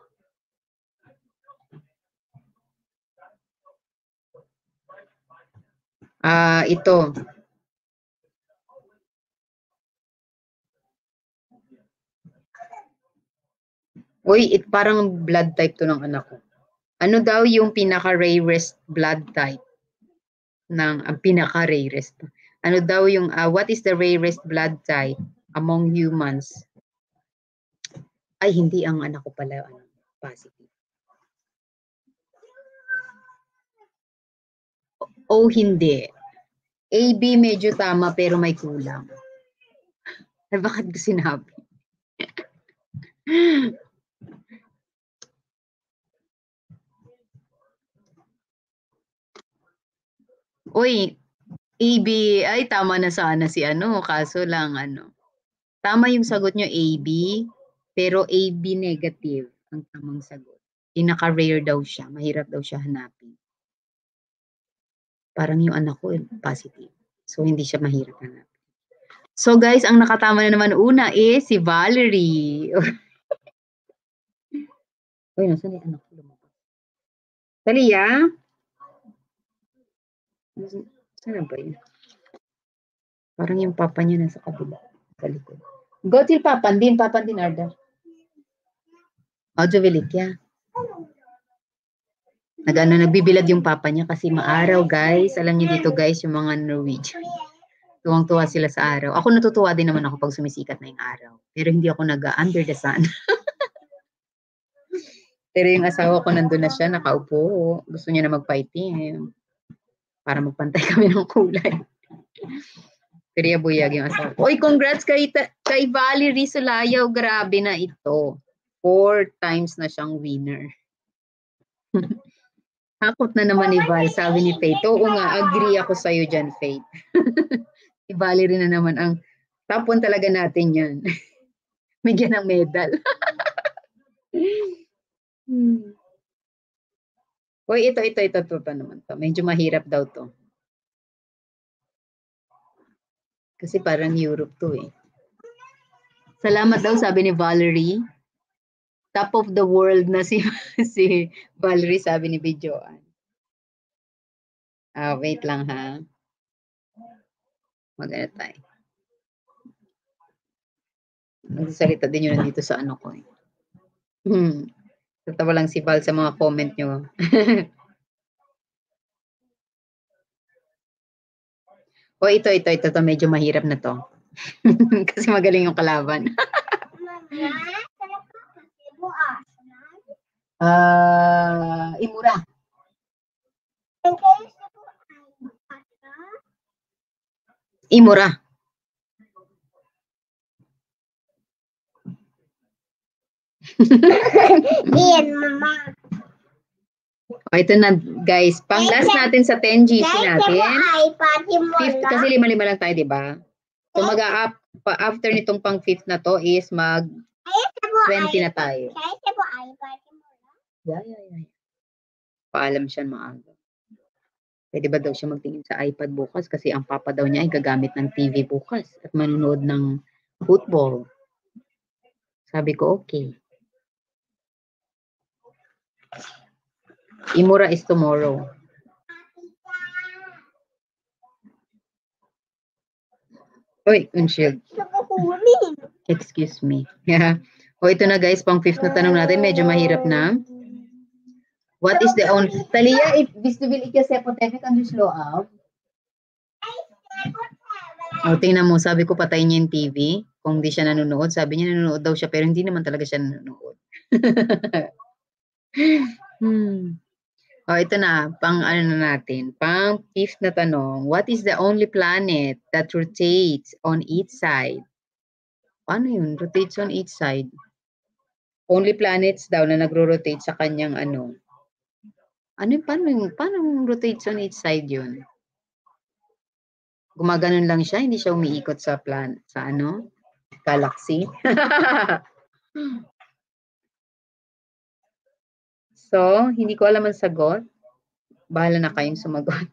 Ito. Uy, parang blood type to ng anak ko. Ano daw yung pinaka-rarest blood type? Ang pinaka-rarest. Ano daw yung, what is the rarest blood type among humans? Ay, hindi ang anak ko pala positive. O hindi. AB medyo tama pero may kulang. Ay, bakit ko sinabi? Uy, AB, ay tama na sana si ano, kaso lang ano. Tama yung sagot nyo AB, pero AB negative ang tamang sagot. Pinaka-rare daw siya, mahirap daw siya hanapin. Parang yung anak ko positive. So hindi siya mahirap hanapin. So guys, ang nakatama na naman una is si Valerie. Uy, nasan yung anak ko lumabas? Talia? Saan ba yun? Parang yung papa niya nasa kabila. Sa likod. Go till papandin Arda. Audio Velikya. Nagbibilad yung papa niya kasi maaraw guys. Alam niyo dito guys, yung mga Norwegian. Tuwang-tuwa sila sa araw. Ako natutuwa din naman ako pag sumisikat na yung araw. Pero hindi ako under the sun. Pero yung asawa ko nandun na siya, nakaupo. Gusto niya na mag-fighting. Para magpantay kami ng kulay. Pero buyag yung asawa. Oy, congrats kay Valerie Sulayaw. Grabe na ito. 4 times na siyang winner. Hakot na naman ni Val, sabi ni Faith. Oo nga, agree ako sa'yo dyan, Faith. Si Valerie na naman ang top 1 talaga natin yan. Bigyan ng medal. Uy, ito naman to. Medyo mahirap daw to. Kasi parang Europe to eh. Salamat daw, sabi ni Valerie. Top of the world na si Valerie, sabi ni Bidyoan. Wait lang ha. Magana tayo. Nagsasalita din yun nandito sa ano ko eh. Tatawa lang si Val sa mga comment nyo. O ito, medyo mahirap na to. Kasi magaling yung kalaban. Imura. Imura. Iyan, mama. O, ito na guys. Pang last natin sa 10 GC natin. 50, kasi 5 lang tayo, di ba? So After nitong pang 5th na to is mag 20 na tayo. Yeah. Paalam siya maaga. Pwede ba daw siya magtingin sa iPad bukas kasi ang papa daw niya ay gagamit ng TV bukas at manonood ng football. Sabi ko, okay. Imura is tomorrow. Oy, Unshield. Excuse me. Yeah. O ito na guys, pang 5th na tanong natin. Medyo mahirap na. What is the only... Talia, if vestibil ikke se på TV, kan du slå av? O, tingnan mo. Sabi ko patayin niya yung TV. Kung di siya nanonood. Sabi niya nanonood daw siya, pero hindi naman talaga siya nanonood. O, ito na. Pang ano na natin. Pang 5th na tanong. What is the only planet that rotates on each side? Paano yun? Rotates on each side? Only planets daw na nagro-rotate sa kanyang ano. Ano yun? Paano rotates on each side yun? Gumaganon lang siya, hindi siya umiikot sa ano? Galaxy. So, hindi ko alam ang sagot. Bahala na kayong sumagot.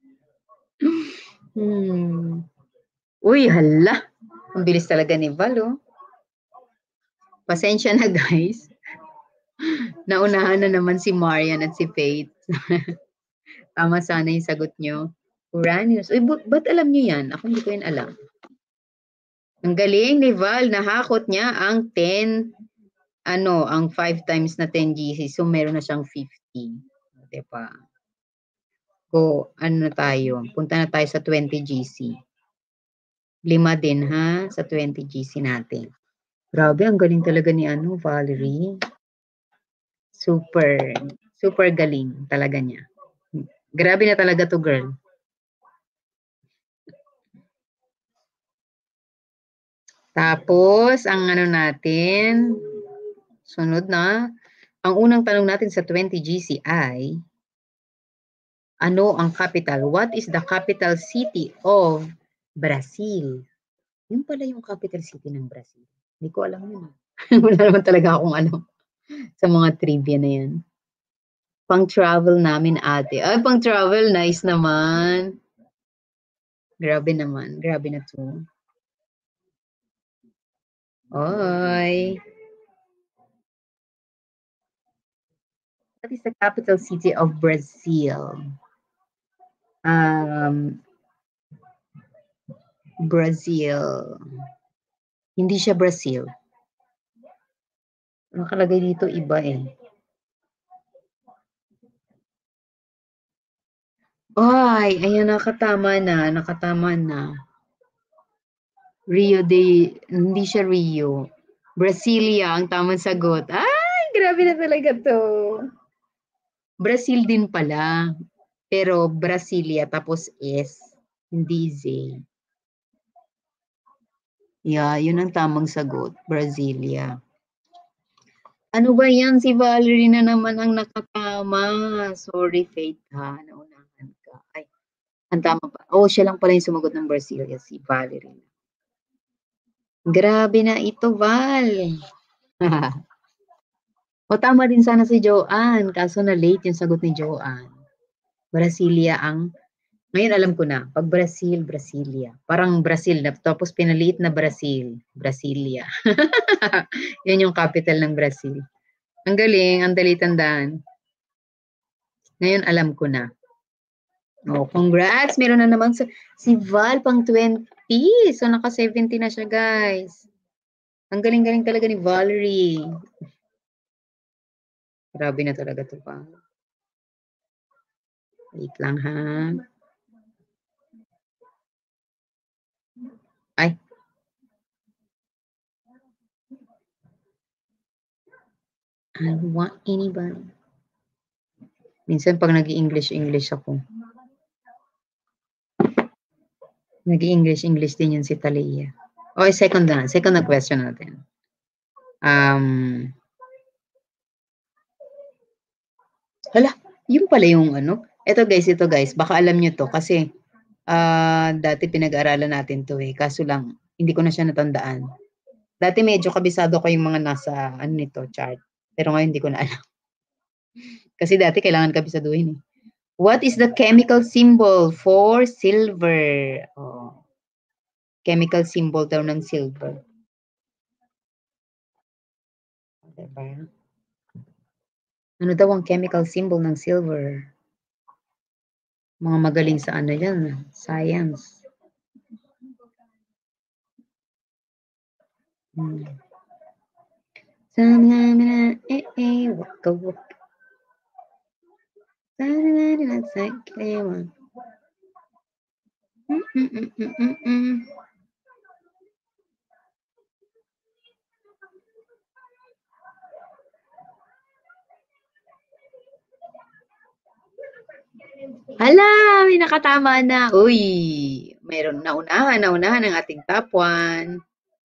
Uy, hala. Ang bilis talaga ni Val, oh. Pasensya na, guys. Naunahan na naman si Marian at si Faith. Tama sana yung sagot nyo. Uranus. Uy, ba't alam nyo yan? Ako hindi ko yan alam. Ang galing ni Val. Nahakot niya ang 10, ang 5 times na 10 GC. So, meron na siyang 50. Diba? So, ano na tayo? Punta na tayo sa 20 GC. 5 din, ha? Sa 20 GC natin. Grabe, ang galing talaga ni Valerie. Super galing talaga niya. Grabe na talaga to, girl. Tapos, ang ano natin, sunod na, ang unang tanong natin sa 20 GC ay, ano ang capital? What is the capital city of Brazil? Yun pala yung capital city ng Brazil. Hindi ko alam yun. Wala naman talaga akong alam sa mga trivia na yan. Pang-travel namin ate. Ay, pang-travel, nice naman. Grabe naman. Grabe na to. Oy. What is the capital city of Brazil? Brazil. Hindi siya Brazil. Nakalagay dito iba eh. Ay, ayan, nakatama na. Hindi siya Rio. Brasilia ang tamang sagot. Ay, grabe na talaga to. Brazil din pala. Pero Brasilia tapos S, hindi Z. Yeah, yun ang tamang sagot. Brasilia. Ano ba yan? Si Valerie na naman ang nakatama. Sorry, Faith ha. Naunahan ka. Ay, ang tama pa. Oh, siya lang pala yung sumagot ng Brasilia, si Valerie. Grabe na ito, Val. O, tama din sana si Joanne. Kaso na late yung sagot ni Joanne. Brasilia ang... Ngayon alam ko na. Pag Brazil, Brasilia. Parang Brazil na. Tapos pinaliit na Brazil. Brasilia. Yan yung capital ng Brazil. Ang galing. Ang dali tandaan. Ngayon alam ko na. Oh, congrats. Meron na naman si Val pang 20. So, naka 70 na siya, guys. Ang galing-galing talaga ni Valerie. Grabe na talaga ito pa. Wait lang, ha? Ay. I don't want anybody. Minsan pag nag-i-English ako. Nag-i-English din yun si Talia. Okay, second na question natin. Hala, yun pala yung ano. Ito guys, baka alam nyo to kasi dati pinag-aralan natin to eh. Kaso lang, Hindi ko na siya natandaan. Dati medyo kabisado ko yung mga nasa ano nito, chart. Pero ngayon hindi ko na alam. Kasi dati kailangan kabisaduhin eh. What is the chemical symbol for silver? Oh. Chemical symbol daw ng silver. Diba? Ano daw ang chemical symbol ng silver? Mga magaling sa ano yan, science. Waka waka. Hala, may nakatama na. Uy, mayroon naunahan ang ating top 1.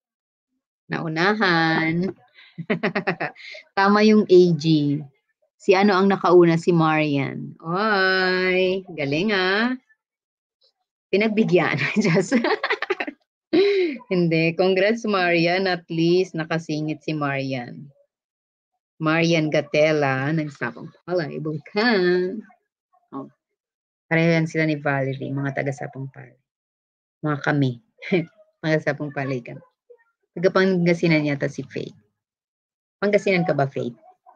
Naunahan. Tama yung AG. Si ano ang nakauna? Si Marian. Oy, galing ah. Pinagbigyan. Just hindi. Congrats, Marian. At least nakasingit si Marian. Marian Gatella. Nagsapang palay. Bulkan. Oh. Parehan sila ni Valerie. Mga taga-sapang palay. Mga kami. Mga sapang palay kami. Taga-Pangasinan yata si Faith. Pangasinan ka ba, Faith?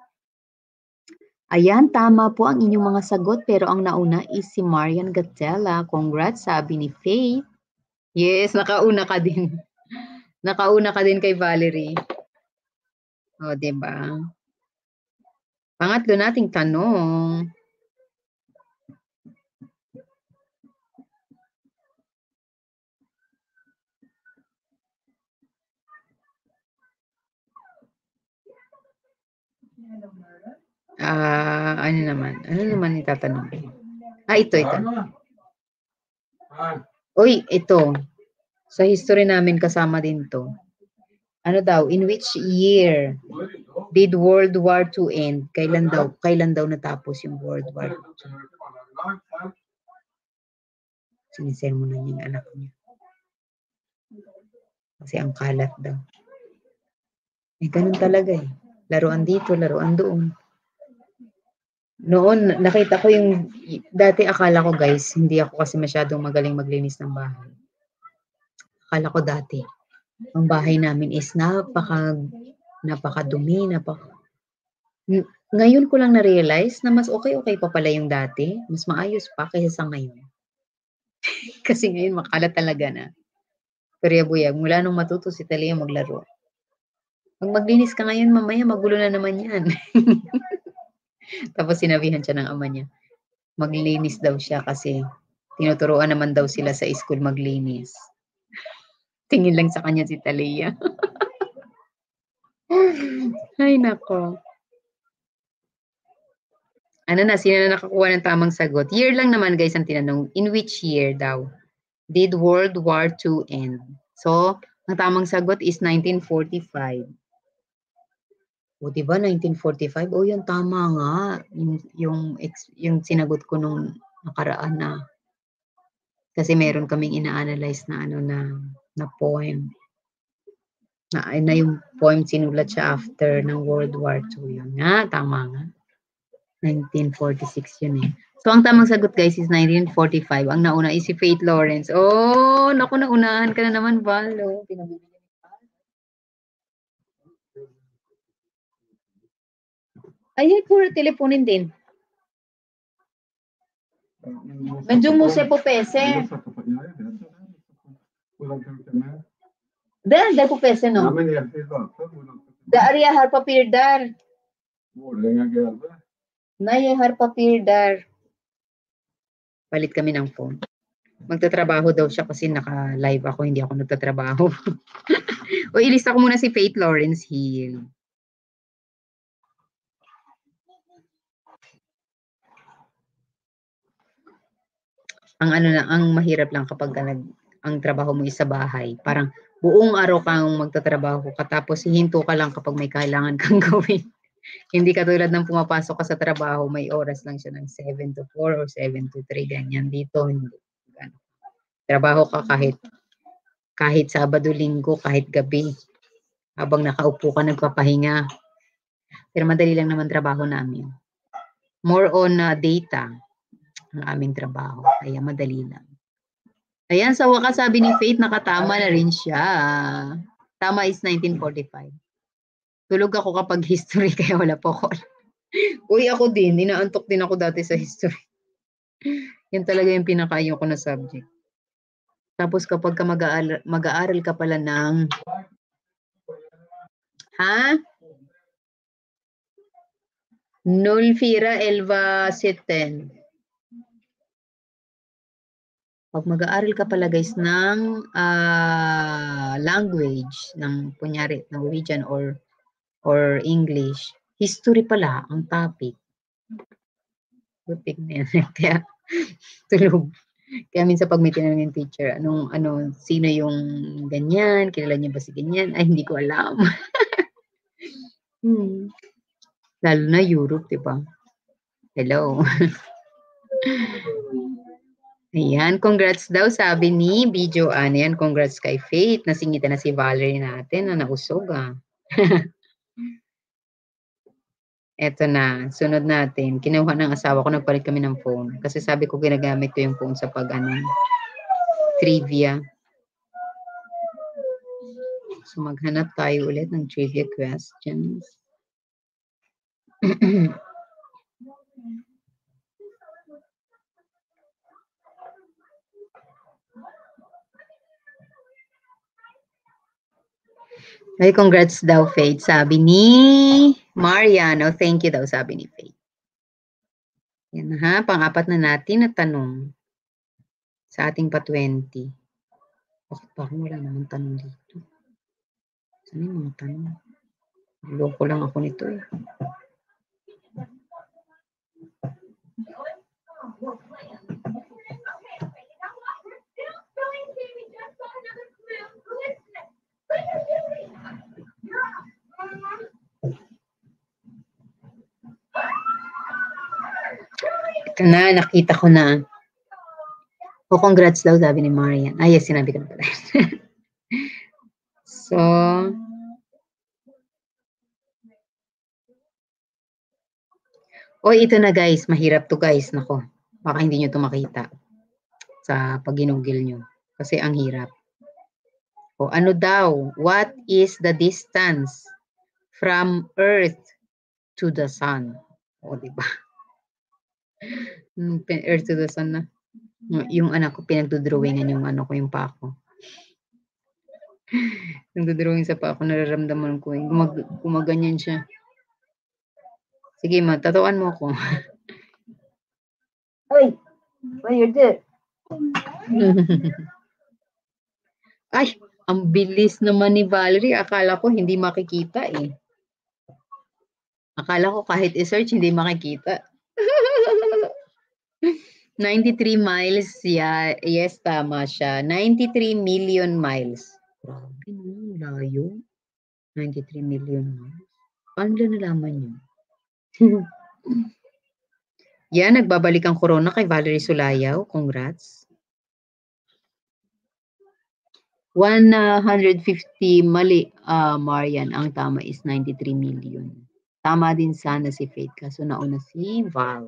Ayan, tama po ang inyong mga sagot. Pero ang nauna is si Marian Gatella. Congrats, sabi ni Faith. Yes, nakauna ka din. Nakauna ka din kay Valerie. O, diba? Pangatlo nating tanong. Ano naman? Ano naman itatanong? Ito. Uy, ito. Sa history namin kasama din to. Ano daw? In which year did World War II end? Kailan daw natapos yung World War II? Sinisermonan niya yung anak niya. Kasi ang kalat daw. Ganun talaga eh. Laruan dito, laruan doon. Noon, nakita ko yung, dati akala ko guys, hindi ako kasi masyadong magaling maglinis ng bahay. Akala ko dati, ang bahay namin is napakadumi, ngayon ko lang na-realize na mas okay pa pala yung dati. Mas maayos pa kaysa sa ngayon. Kasi ngayon makalat talaga na. Kuryabuyag, mula nung matuto si Talia maglaro. Pag maglinis ka ngayon, mamaya magulo na naman yan. Tapos sinabihan siya ng ama niya, maglinis daw siya kasi tinuturuan naman daw sila sa school maglinis. Tingin lang sa kanya si Talia. Ay, nako. Ano na, sino na nakakuha ng tamang sagot? Year lang naman guys ang tinanong. In which year daw did World War II end? So, ang tamang sagot is 1945. O, diba 1945? O, yun, tama nga. Yung sinagot ko nung nakaraan na. Kasi meron kaming ina-analyze na na poem. Na yung poem sinulat siya after ng World War II. Yun nga, tama nga. 1946 yun eh. So, ang tamang sagot guys is 1945. Ang nauna is si Faith Lawrence. Oh, naku, naunahan ka na naman, Valo. Ay, puro teleponin din. Medyo mo se po pese. Dar po pese no. Dar har papir dar. Nay har papir dar. Palit kami ng phone. Magtatrabaho daw siya kasi naka-live ako, hindi ako nagtatrabaho. O ilista ko muna si Faith Lawrence Hill. Ang mahirap lang kapag ang trabaho mo is sa bahay. Parang buong araw kang magtatrabaho ka tapos hihinto ka lang kapag may kailangan kang gawin. Hindi katulad ng pumapasok ka sa trabaho, may oras lang siya ng 7 to 4 or 7 to 3, ganyan. Dito, hindi. Trabaho ka kahit Kahit Sabado, Linggo, kahit gabi. Habang nakaupo ka, nagpapahinga. Pero madali lang naman trabaho namin. More on data ang aming trabaho. Kaya madali lang. Ayan, sa wakas sabi ni Faith, nakatama na rin siya. Tama is 1945. Tulog ako kapag history, kaya wala po ako. Uy, ako din. Inaantok din ako dati sa history. Yan talaga yung pinakaayaw ko na subject. Tapos kapag ka mag-aaral ka pala ng... Ha? Nulfira Elva Sitten. Pag mag-aaral ka pala guys ng language, ng kunyari Norwegian or English, history pala ang topic. Butik na yan. Kaya tulog. Kaya minsan pag may tinanong yung teacher, sino yung ganyan, kilala niyo ba si ganyan? Ay, hindi ko alam. Lalo na Europe, di ba? Hello. Ayan, congrats daw, sabi ni Bijo Ann. Ayan, congrats kay Faith. Nasingitan na si Valerie natin na nausog Eto na, sunod natin. Kinuha ng asawa ko, nagpalit kami ng phone. Kasi sabi ko, ginagamit ko yung phone sa trivia. So, maghanap tayo ulit ng trivia questions. Ay, congrats daw, Faith. Sabi ni Mariano, thank you daw, sabi ni Faith. Yan ha, pang-apat na natin na tanong sa ating pa-20. Bakit parang wala naman tanong dito? Saan yung mga tanong? Loko lang ako nito eh. Ito na, nakita ko na. O, congrats daw, sabi ni Marian. Ay, yes, sinabi ko na pala. So, ito na guys. Mahirap to guys. Nako, baka hindi nyo ito makita sa pag ginugil nyo. Kasi ang hirap. O, ano daw? What is the distance from Earth to the Sun? O, diba? Earth to the Sun na. Yung anak ko, pinagdodrawingan yung yung pa ako. Nagdodrawing sa pa ako, nararamdaman ko. Gumaganyan siya. Sige, tatuan mo ako. Ay! What you did? Ay! Ang bilis naman ni Valerie. Akala ko hindi makikita eh. Akala ko kahit i-search hindi makikita. 93 miles. Yeah, yes, tama siya. 93 million miles. Grabe no, layo. 93 million miles. Paano nalaman yun? Yan, nagbabalik ang corona kay Valerie Sulayaw. Congrats. 150 mali, Marian. Ang tama is 93 million. Tama din sana si Faith. Kaso nauna si Val.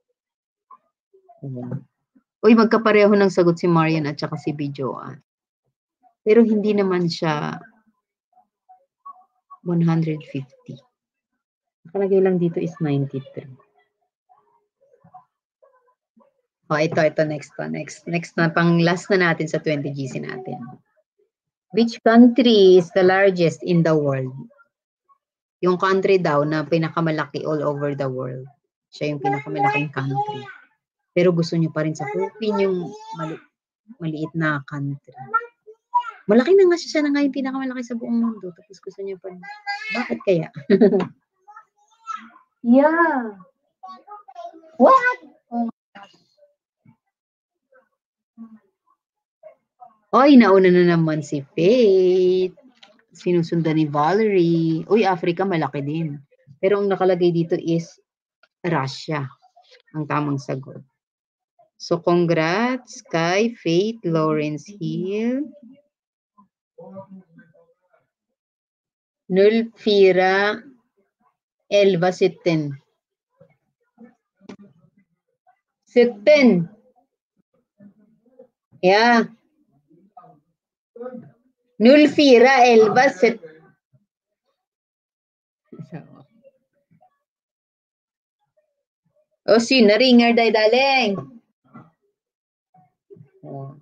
Uy, magkapareho ng sagot si Marian at saka si Bijoan. Pero hindi naman siya 150. Nakalagay lang dito is 93. Ito, next na, pang last na natin sa 20 GC natin. Which country is the largest in the world? Yung country daw na pinakamalaki all over the world. Siya yung pinakamalaking country. Pero gusto niyo pa rin sa Philippines yung maliit na country. Malaki na nga siya na nga yung pinakamalaki sa buong mundo. Tapos gusto niya pa rin. Bakit kaya? Yeah. What? Oy, nauna na naman si Faith. Sinusundan ni Valerie. Uy, Africa, malaki din. Pero ang nakalagay dito is Russia. Ang tamang sagot. So, congrats kay Faith Lawrence Hill. Nul Fira Elva Sitten. Sitten. Yeah. Nul Fira Elva Sitten. O si naringer day daling. Oh.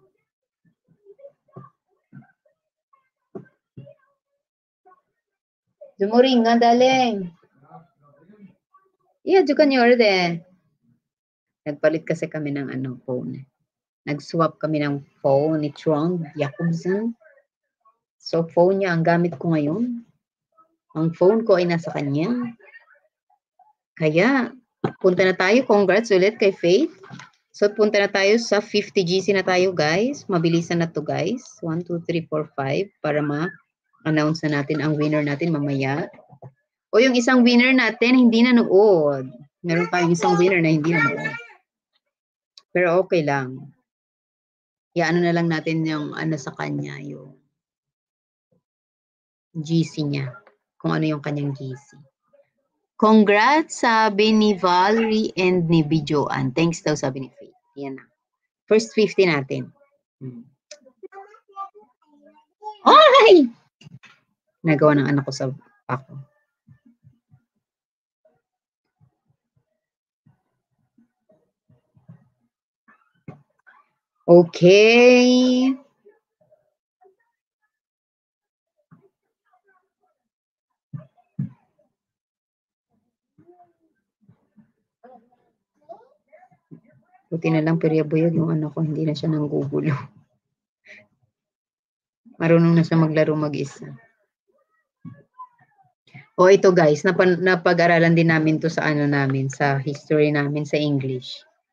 Dumuringa daling. Yeah, juga nyo orde. Nagpalit kasi kami ng phone. Nag-swap kami ng phone ni Trond Jacobsen. So, phone niya ang gamit ko ngayon. Ang phone ko ay nasa kanya. Kaya, punta na tayo. Congrats ulit kay Faith. So, punta na tayo sa 50 GC na tayo, guys. Mabilisan na to, guys. 1, 2, 3, 4, 5. Para ma-announce na natin ang winner natin mamaya. O yung isang winner natin, hindi nanood. Meron tayong isang winner na hindi nanood. Pero okay lang. Ano na lang natin yung sa kanya, yung GC niya. Kung ano yung kanyang GC. Congrats, sabi ni Valerie and ni Bijoan. Thanks daw, sabi ni Faith. Yan na. First 50 natin. Ay! Nagawa ng anak ko sa ako. Okay. Buti na lang periabuyag yung anak ko, hindi na siya nanggugulo. Marunong na siya maglaro mag-isa. O ito guys, napag-aralan din namin to sa namin, sa history namin sa English.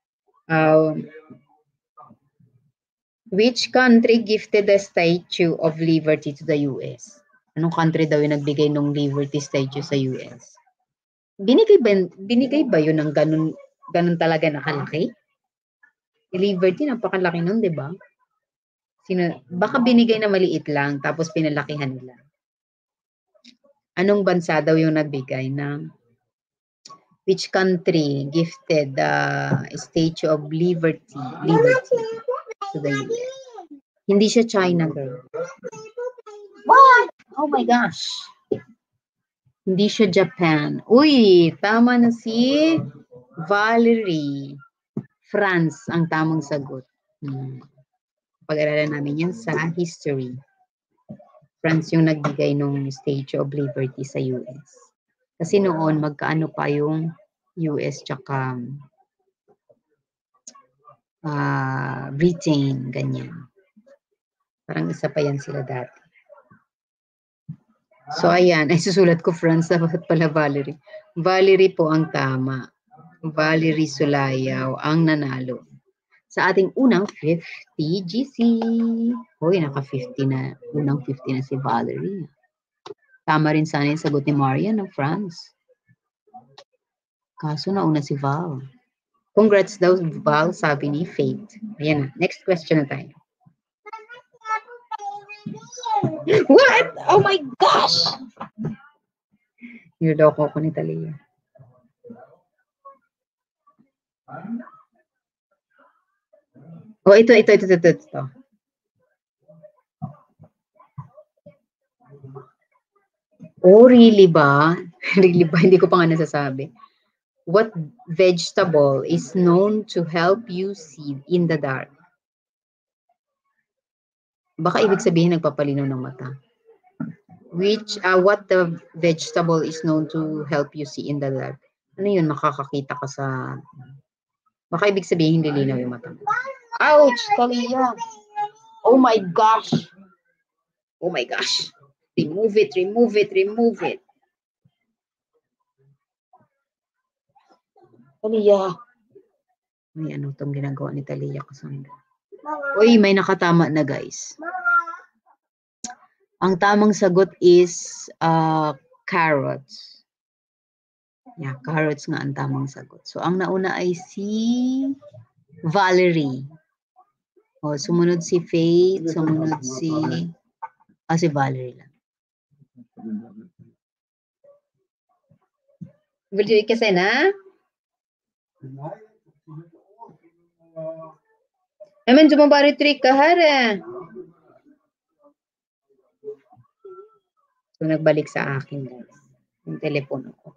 Which country gifted the Statue of Liberty to the US? Anong country daw yung nagbigay ng Liberty Statue sa US? Binigay ba yun ng ganun talaga nakalaki? Liberty, napakalaki nun, di ba? Baka binigay na maliit lang, tapos pinalakihan nila. Anong bansa daw yung nagbigay ng which country gifted the Statue of Liberty to the US? Hindi siya China, girl. What? Oh my gosh. Hindi siya Japan. Uy, tama na si Valerie. France ang tamang sagot. Pag-aralan namin yan sa history. France yung nagbigay ng Statue of Liberty sa US. Kasi noon, magkaano pa yung US tsaka Britain, ganyan. Parang isa pa yan sila dati. So, ayan. Ay, susulat ko France. Dapat pala Valerie. Valerie po ang tama. Valerie Sulayaw ang nanalo. Sa ating unang 50 GC. Hoy, naka-50 na. Unang 50 na si Valerie. Tama rin sana yung sagot ni Maria ng France. Kaso nauna si Val. Congrats daw, Val, sabi ni Faith. Ayan na. Next question na tayo. What? Oh my gosh! Niloko ko ni Talia. Oh, ito. Oh, really ba? Really ba? Hindi ko pa nga nasasabi. What vegetable is known to help you see in the dark? Baka ibig sabihin nagpapalinaw ng mata. What the vegetable is known to help you see in the dark? Ano yun? Makakakita ka sa... Baka ibig sabihin hindi linaw yung mata. Ouch! Talia! Oh my gosh! Oh my gosh! Remove it! Talia! May ano itong ginagawa ni Talia Kasanda. Uy, may nakatama na guys. Ang tamang sagot is carrots. Yeah, carrots nga ang tamang sagot. So, ang nauna ay si Valerie. O, sumunod si Faith, sumunod si Si Valerie lang. Video kasi na? Naman jumabari trick ka, hara. So, nagbalik sa akin, guys. Yung telepono ko.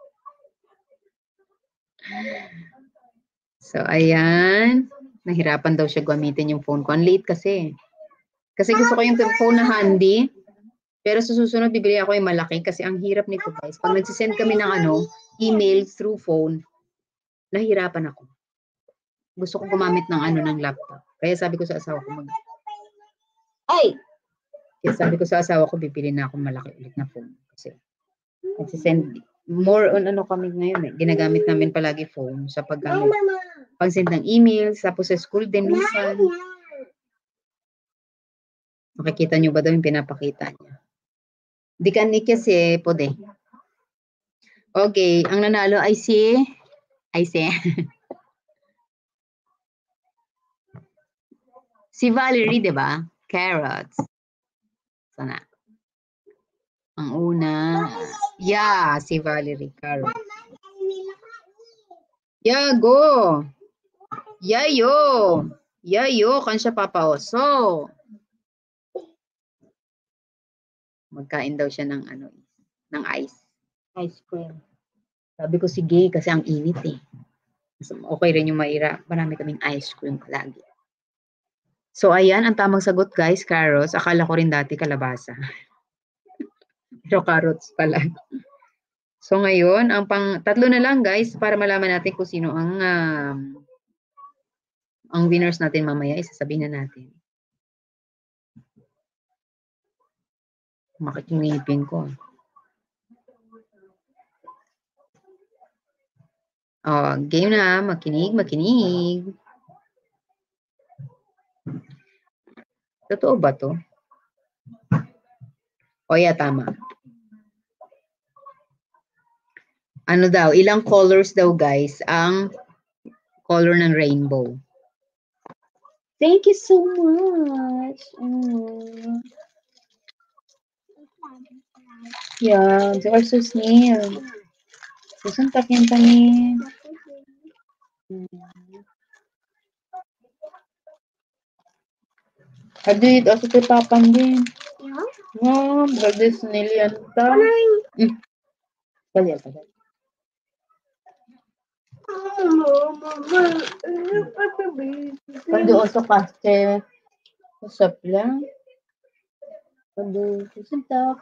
So, ayan. Nahirapan daw siya gamitin yung phone ko. Ang late kasi. Kasi gusto ko yung phone na handy. Pero sa susunod, bibili ako yung malaki. Kasi ang hirap nito, guys. Pag nagsisend kami ng email through phone, nahirapan ako. Gusto ko gumamit ng laptop. Kaya sabi ko sa asawa ko, Kaya sabi ko sa asawa ko, bibili na akong malaki ulit na phone. Kasi nagsisend, more on kami ngayon. Ginagamit namin palagi phone sa paggamit. Pag-send ng emails, tapos sa school din minsan. Makikita nyo ba daw yung pinapakita niya? Di ka ni kasi, pwede. Okay, ang nanalo ay si Valerie, di ba? Carrots. Sana. Ang una, si Valerie, carrots. Go! Yayo, kansya papaoso. Magkain daw siya ng ng ice cream. Sabi ko sige kasi ang init eh. Okay rin yung marami kaming ice cream palagi. So ayan, ang tamang sagot guys, carrots. Akala ko rin dati kalabasa. Pero carrots pala. So ngayon, ang tatlo na lang guys para malaman natin kung sino ang winners natin mamaya. Isasabihin na natin. Makikingipin ko. Game na. Makinig. Totoo ba to? Tama. Ano daw? Ilang colors daw guys ang color ng rainbow? Thank you so much. Yeah, they are so snail. Susuntak yan kami. Adit, ako kay Papan din. Brother snail yan ta. Tagal. Pando oso kaste. Usap lang. Pando susuntak.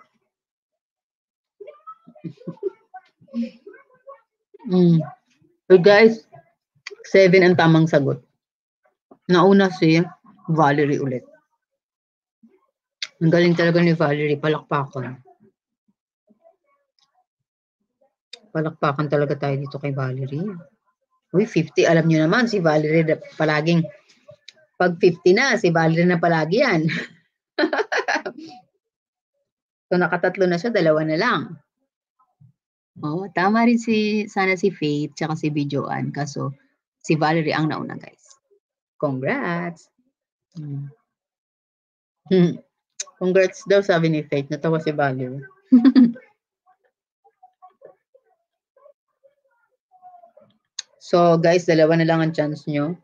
So guys, 7 ang tamang sagot. Nauna si Valerie ulit. Ang galing talaga ni Valerie, palakpakan. Palakpakan talaga tayo dito kay Valerie. 50, alam nyo naman, si Valerie palaging, pag 50 na, si Valerie na palagi yan. So nakatatlo na siya, 2 na lang. Tama rin sana si Faith, tsaka si Bijoan, kaso si Valerie ang nauna guys. Congrats! Congrats daw sabi ni Faith, natawa si Valerie. So guys, 2 na lang ang chance nyo.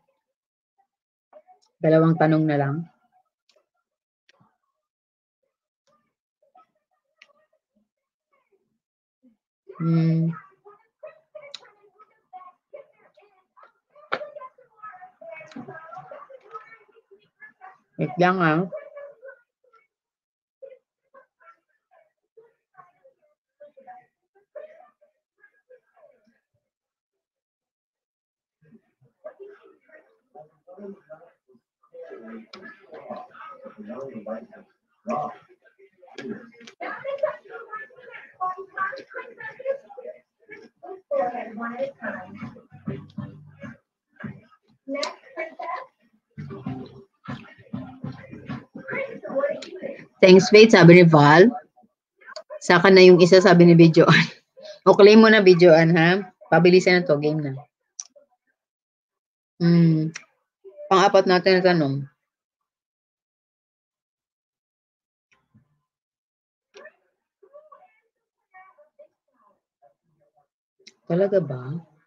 2 tanong na lang. Wait lang Thanks, Faith, sabi ni Val. Saka na yung isa, sabi ni Bijoan. O claim mo na, Bijoan, ha? Pabilisan na to, game na. Pang-apat natin na tanong. Talaga ba?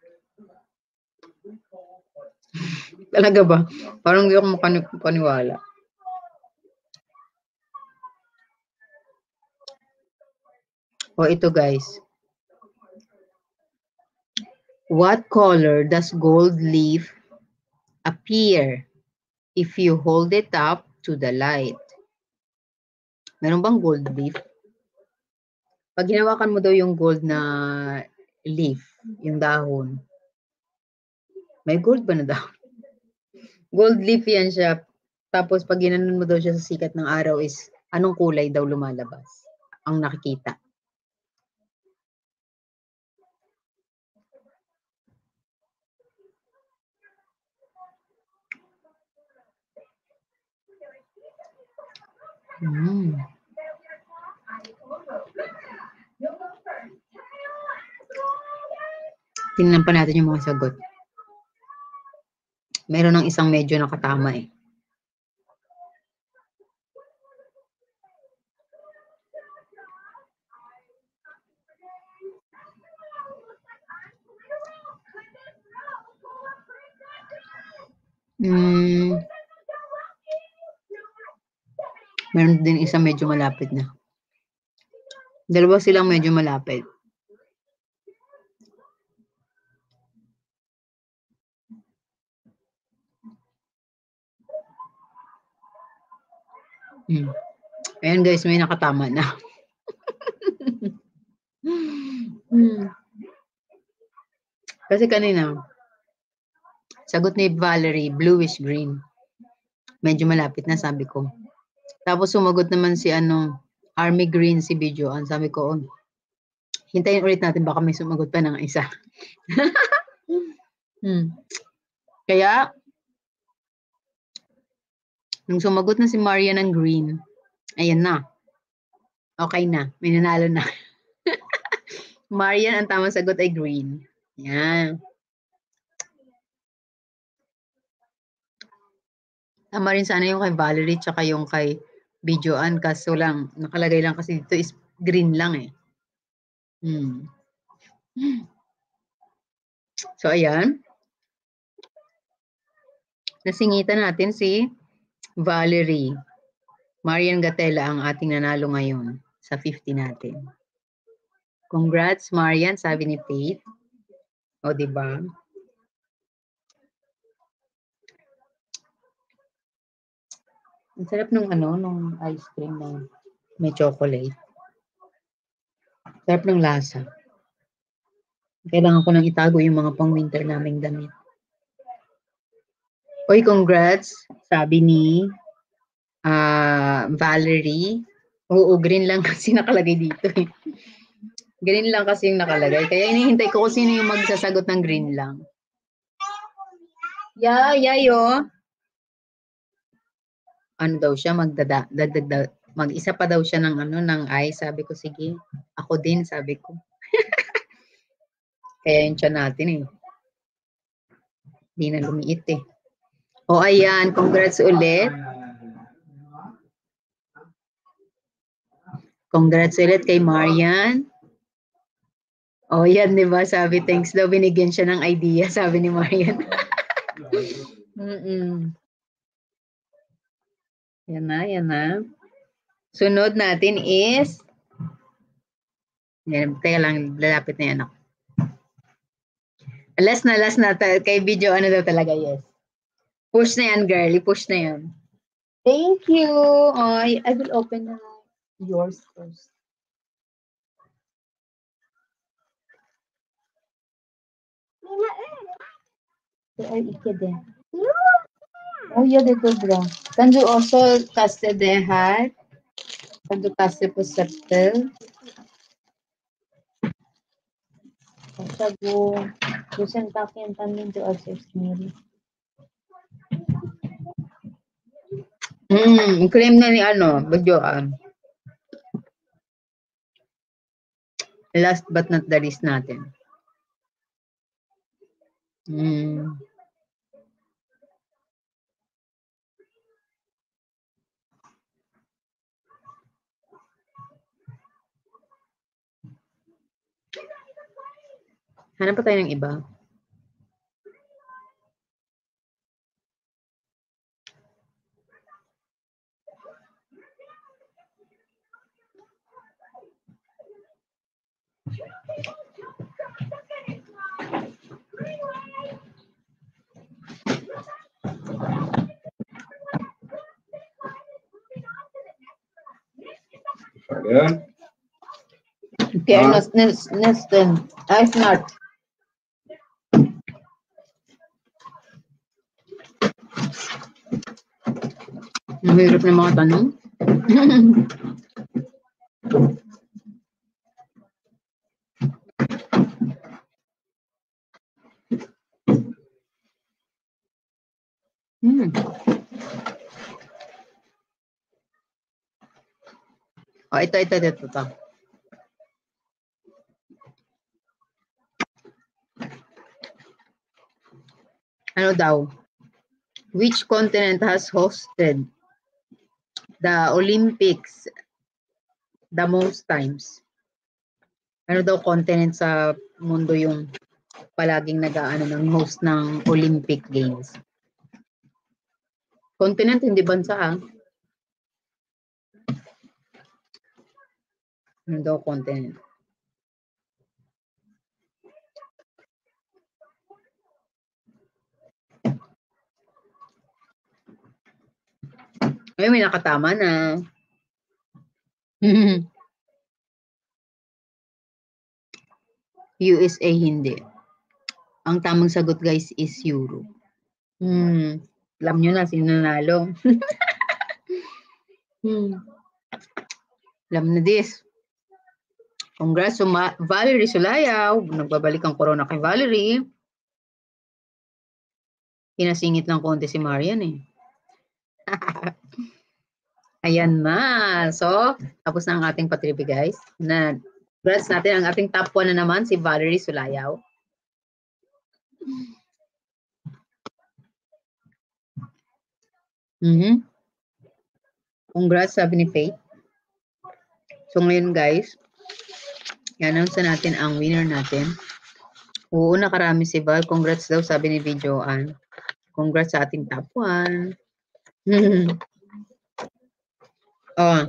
Talaga ba? Parang hindi ako makapaniwala. O ito guys. What color does gold leaf appear if you hold it up to the light? Meron bang gold leaf? Pag hinawakan mo daw yung gold na leaf, yung dahon, may gold ba na dahon? Gold leaf yan siya. Tapos pag ginanon mo daw siya sa sikat ng araw is anong kulay daw lumalabas? Ang nakikita. Tingnan pa natin yung mga sagot. Meron ng isang medyo nakatama eh. Meron din isang medyo malapit na. Dalawa silang medyo malapit. Ayan guys, may nakatama na. Kasi kanina, sagot ni Valerie, bluish green. Medyo malapit na sabi ko. Tapos sumagot naman si Army Green si Video. Ang sabi ko, hintayin ulit natin baka may sumagot pa ng isa. Kaya, nung sumagot na si Maria ng green, ayan na. Okay na. May nanalo na. Marian, ang tamang sagot ay green. Yan. Tama rin sana yung kay Valerie tsaka yung kay Videoan. Kaso lang, nakalagay lang kasi dito is green lang eh. So, ayan. Nasingitan natin si Valerie. Marian Gatela ang ating nanalo ngayon sa 50 natin. Congrats, Marian, sabi ni Faith. O, diba? Ang sarap nung nung ice cream na may chocolate. Sarap ng lasa. Kailangan ko nang itago yung mga pang-winter naming damit. Oy, congrats, sabi ni Valerie. Oo, green lang kasi nakalagay dito eh. Green lang kasi yung nakalagay. Kaya inihintay ko kung sino yung magsasagot ng green lang. Yayo. Ano daw siya, mag-isa pa daw siya ng ng ice. Sabi ko, sige. Ako din, sabi ko. Kaya yung tiyan natin eh. Hindi na lumiit eh. O ayan, congrats ulit. Congrats ulit kay Marian. O yan, di ba? Sabi, thanks daw, binigyan siya ng idea, sabi ni Marian. Yan na. Sunod natin is, teka lang, lalapit na yan ako. Last na, kay Video, ano daw talaga, yes. Push na yan, girl. Push na yan. Thank you. I will open yours first. Ay, ikke det. Oh, ja, det går bra. Kan du også kaste det her? Kan du kaste på søppel? Sago. Tusen takk, jenta min. Du er så snill. Claim na ni Videoan. Last but not the least natin. Hanap pa tayo ng iba. Yeah. Kaya Neston. Ay, smart. Ang hirap ng mga tanong. Oh, ito. Ano daw? Which continent has hosted the Olympics the most times? Ano daw continent sa mundo yung palaging nag-aano ng host ng Olympic Games? Continent, hindi bansa ah. Ano daw continent? Ay, may nakatama na. USA hindi. Ang tamang sagot guys is Europe. Alam nyo na, sino nanalo. Alam na this. Congrats to Valerie Sulayaw. Nagbabalik ang corona kay Valerie. Pinasingit ng konti si Marian eh. Ayan na. So, tapos na ang ating patribi guys. Congrats natin ang ating top 1 na naman, si Valerie Sulayaw. Congrats, sabi ni Faith. So ngayon guys, i-announce natin ang winner natin. Oo, nakarami si Val. Congrats daw, sabi ni Videoan. Congrats sa ating top 1. Oh.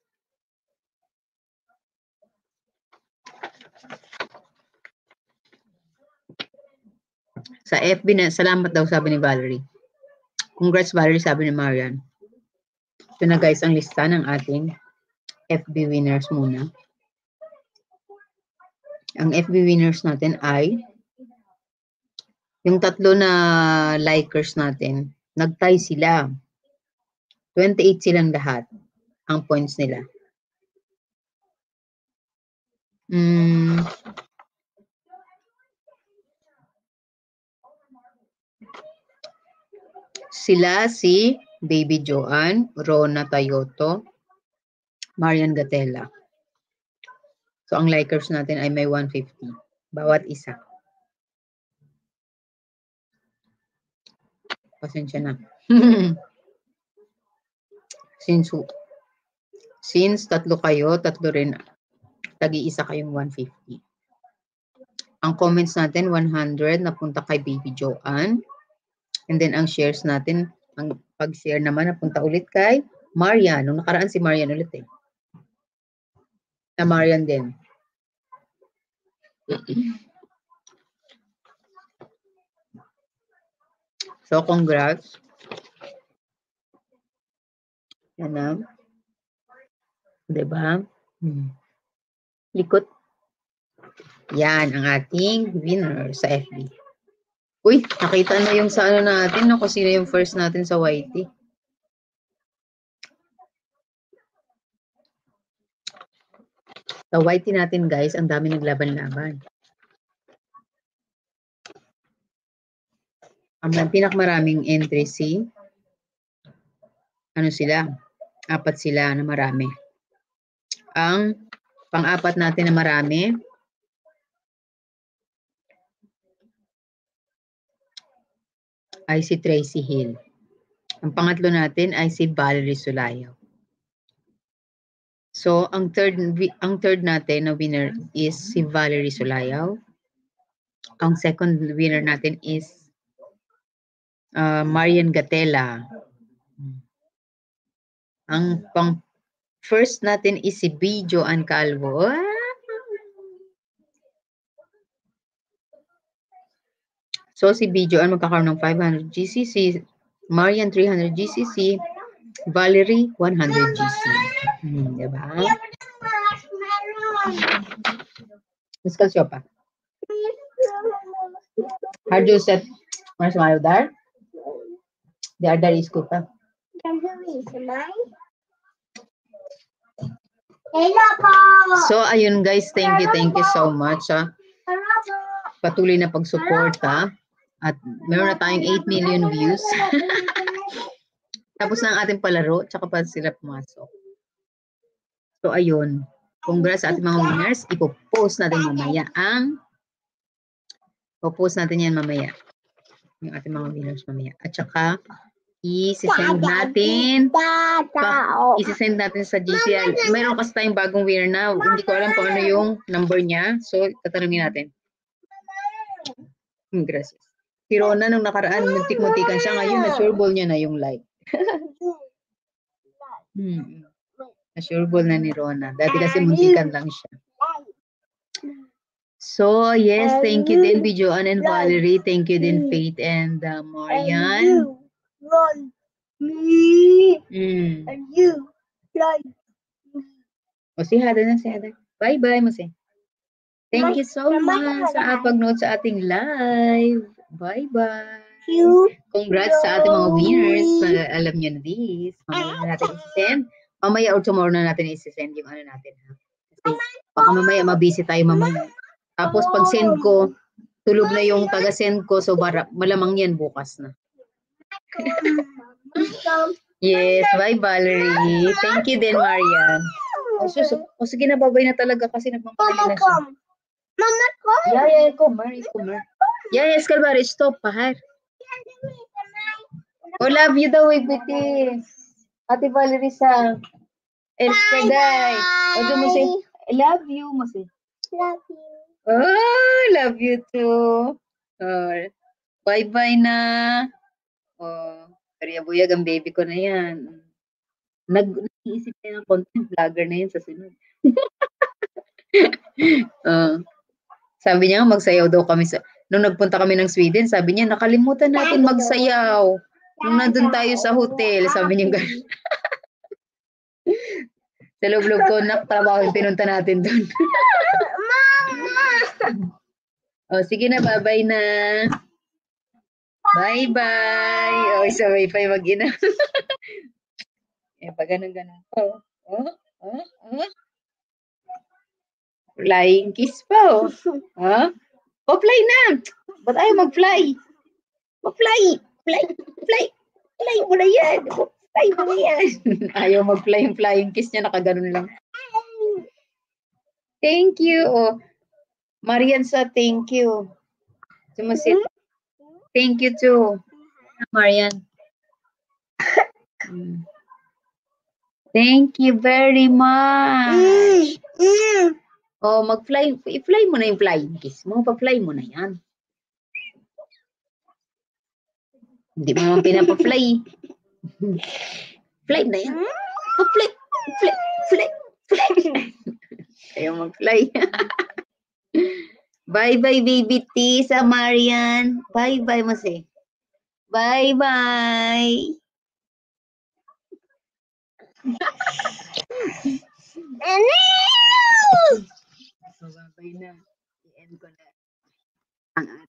Sa FB na, salamat daw, sabi ni Valerie. Congrats Valerie, sabi ni Marian. Ito na guys ang lista ng ating FB winners muna. Ang FB winners natin ay yung tatlo na likers natin, nag-tie sila. 28 silang lahat ang points nila. Sila si Baby Joanne, Rona Tayoto, Marian Gatella. So ang likers natin ay may 150 bawat isa. Pasensya na. Since tatlo kayo, tatlo rin, tagi-isa kayong 150. Ang comments natin, 100, napunta kay Baby Joanne. And then ang shares natin, ang pag-share naman, napunta ulit kay Marian. Nung nakaraan si Marian ulit eh. Na Marian din. So, congrats. Yan na. Diba? Likot. Yan ang ating winner sa FB. Uy, nakita na yung sa ano natin, no? Kung sino yung first natin sa YT. Sa YT natin, guys, ang dami naglaban-laban. Ang pinakamaraming entry si, ano sila? 4 sila na marami. Ang pang-apat natin na marami, ay si Tracy Hill. Ang pangatlo natin ay si Valerie Sulayaw. So, ang third natin na winner is si Valerie Sulayaw. Ang second winner natin is Marian Gatela. Ang pang first natin is si Bijo An Calvo. So si Bijo An magkakaroon ng 500 GCC, Marian 300 GCC, Valerie 100 GC. Diba? Mas kalsyo pa. How do you set marshmallow there? The other is good pa. So ayun guys, thank you so much. Patuloy na pag-suporta at meron na tayong 8 million views. Tapos na ang ating palaro, tsaka pa sila pumasok. So ayun, congrats sa ating mga winners. Ipo-post natin mamaya po-post natin yan mamaya. Yung ating mga winners mamaya. At saka i-send natin sa GCL. Mayroon kasi tayong bagong winner na. Hindi ko alam kung ano yung number niya. So, tatanungin natin. Gracias. Si Rona nung nakaraan, muntik-muntikan siya. Ngayon, na-sureball niya na yung live. Na-sureball na ni Rona. Dati kasi muntikan lang siya. So, yes, thank you din, Bijoan and Valerie. Thank you din, Faith and Marian. And you like O, si Hada na, si Hada. Bye-bye, mo si. Thank you so much sa pag-note sa ating live. Bye-bye. Congrats sa ating mga winners. Alam niyo na this. Mamaya na natin isi-send. Mamaya or tomorrow na natin isi-send yung ano natin. Ha? Kasi baka mamaya mabisi tayo mamaya. Tapos pag send ko, tulog na yung taga-send ko. So malamang yan bukas na. Yes, bye Valerie. Thank you din, Marian. O sige na, babay na talaga kasi nagmamahali na siya. Mama ko. Yeah, comer. Yeah, Escalvar, stop, pahar. Oh, love you daw, Biti. Ate Valerie sa Elskaday. O, doon mo say, I love you, mo say. Love you. Oh, love you too. Bye-bye na. Oh, kariyabuyag ang baby ko na yan. Nag-iisip na ng content vlogger na yan sa sunod. Sabi niya, magsayaw daw kami. Nung nagpunta kami ng Sweden, sabi niya, nakalimutan natin magsayaw. Nung nandun tayo sa hotel, sabi niya gano'n. Sa loob-loob ko, trabaho yung pinunta natin doon. O, sige na, bye-bye na. Bye-bye. O, sabay-bye mag-ina. Pag ganun-ganun. Flying kiss pa, fly na. Ba't ayaw mag-fly? Mag-fly. Fly mo na yan. Fly mo na yan. Ayaw mag-fly yung flying kiss niya. Nakaganon lang. Thank you. Oh, Marian sa thank you. Sumasit. Thank you too. Marian. Thank you very much. Oh, mag-fly. I-fly mo na yung flying kiss mo. Pa-fly mo na yan. Hindi mo naman pinapa-fly. Fly na yan. Fly. Ayaw mag-fly. Bye-bye, baby T sa Marian. Bye-bye, Masi. Bye-bye. So, bye-bye na. I-end ko na.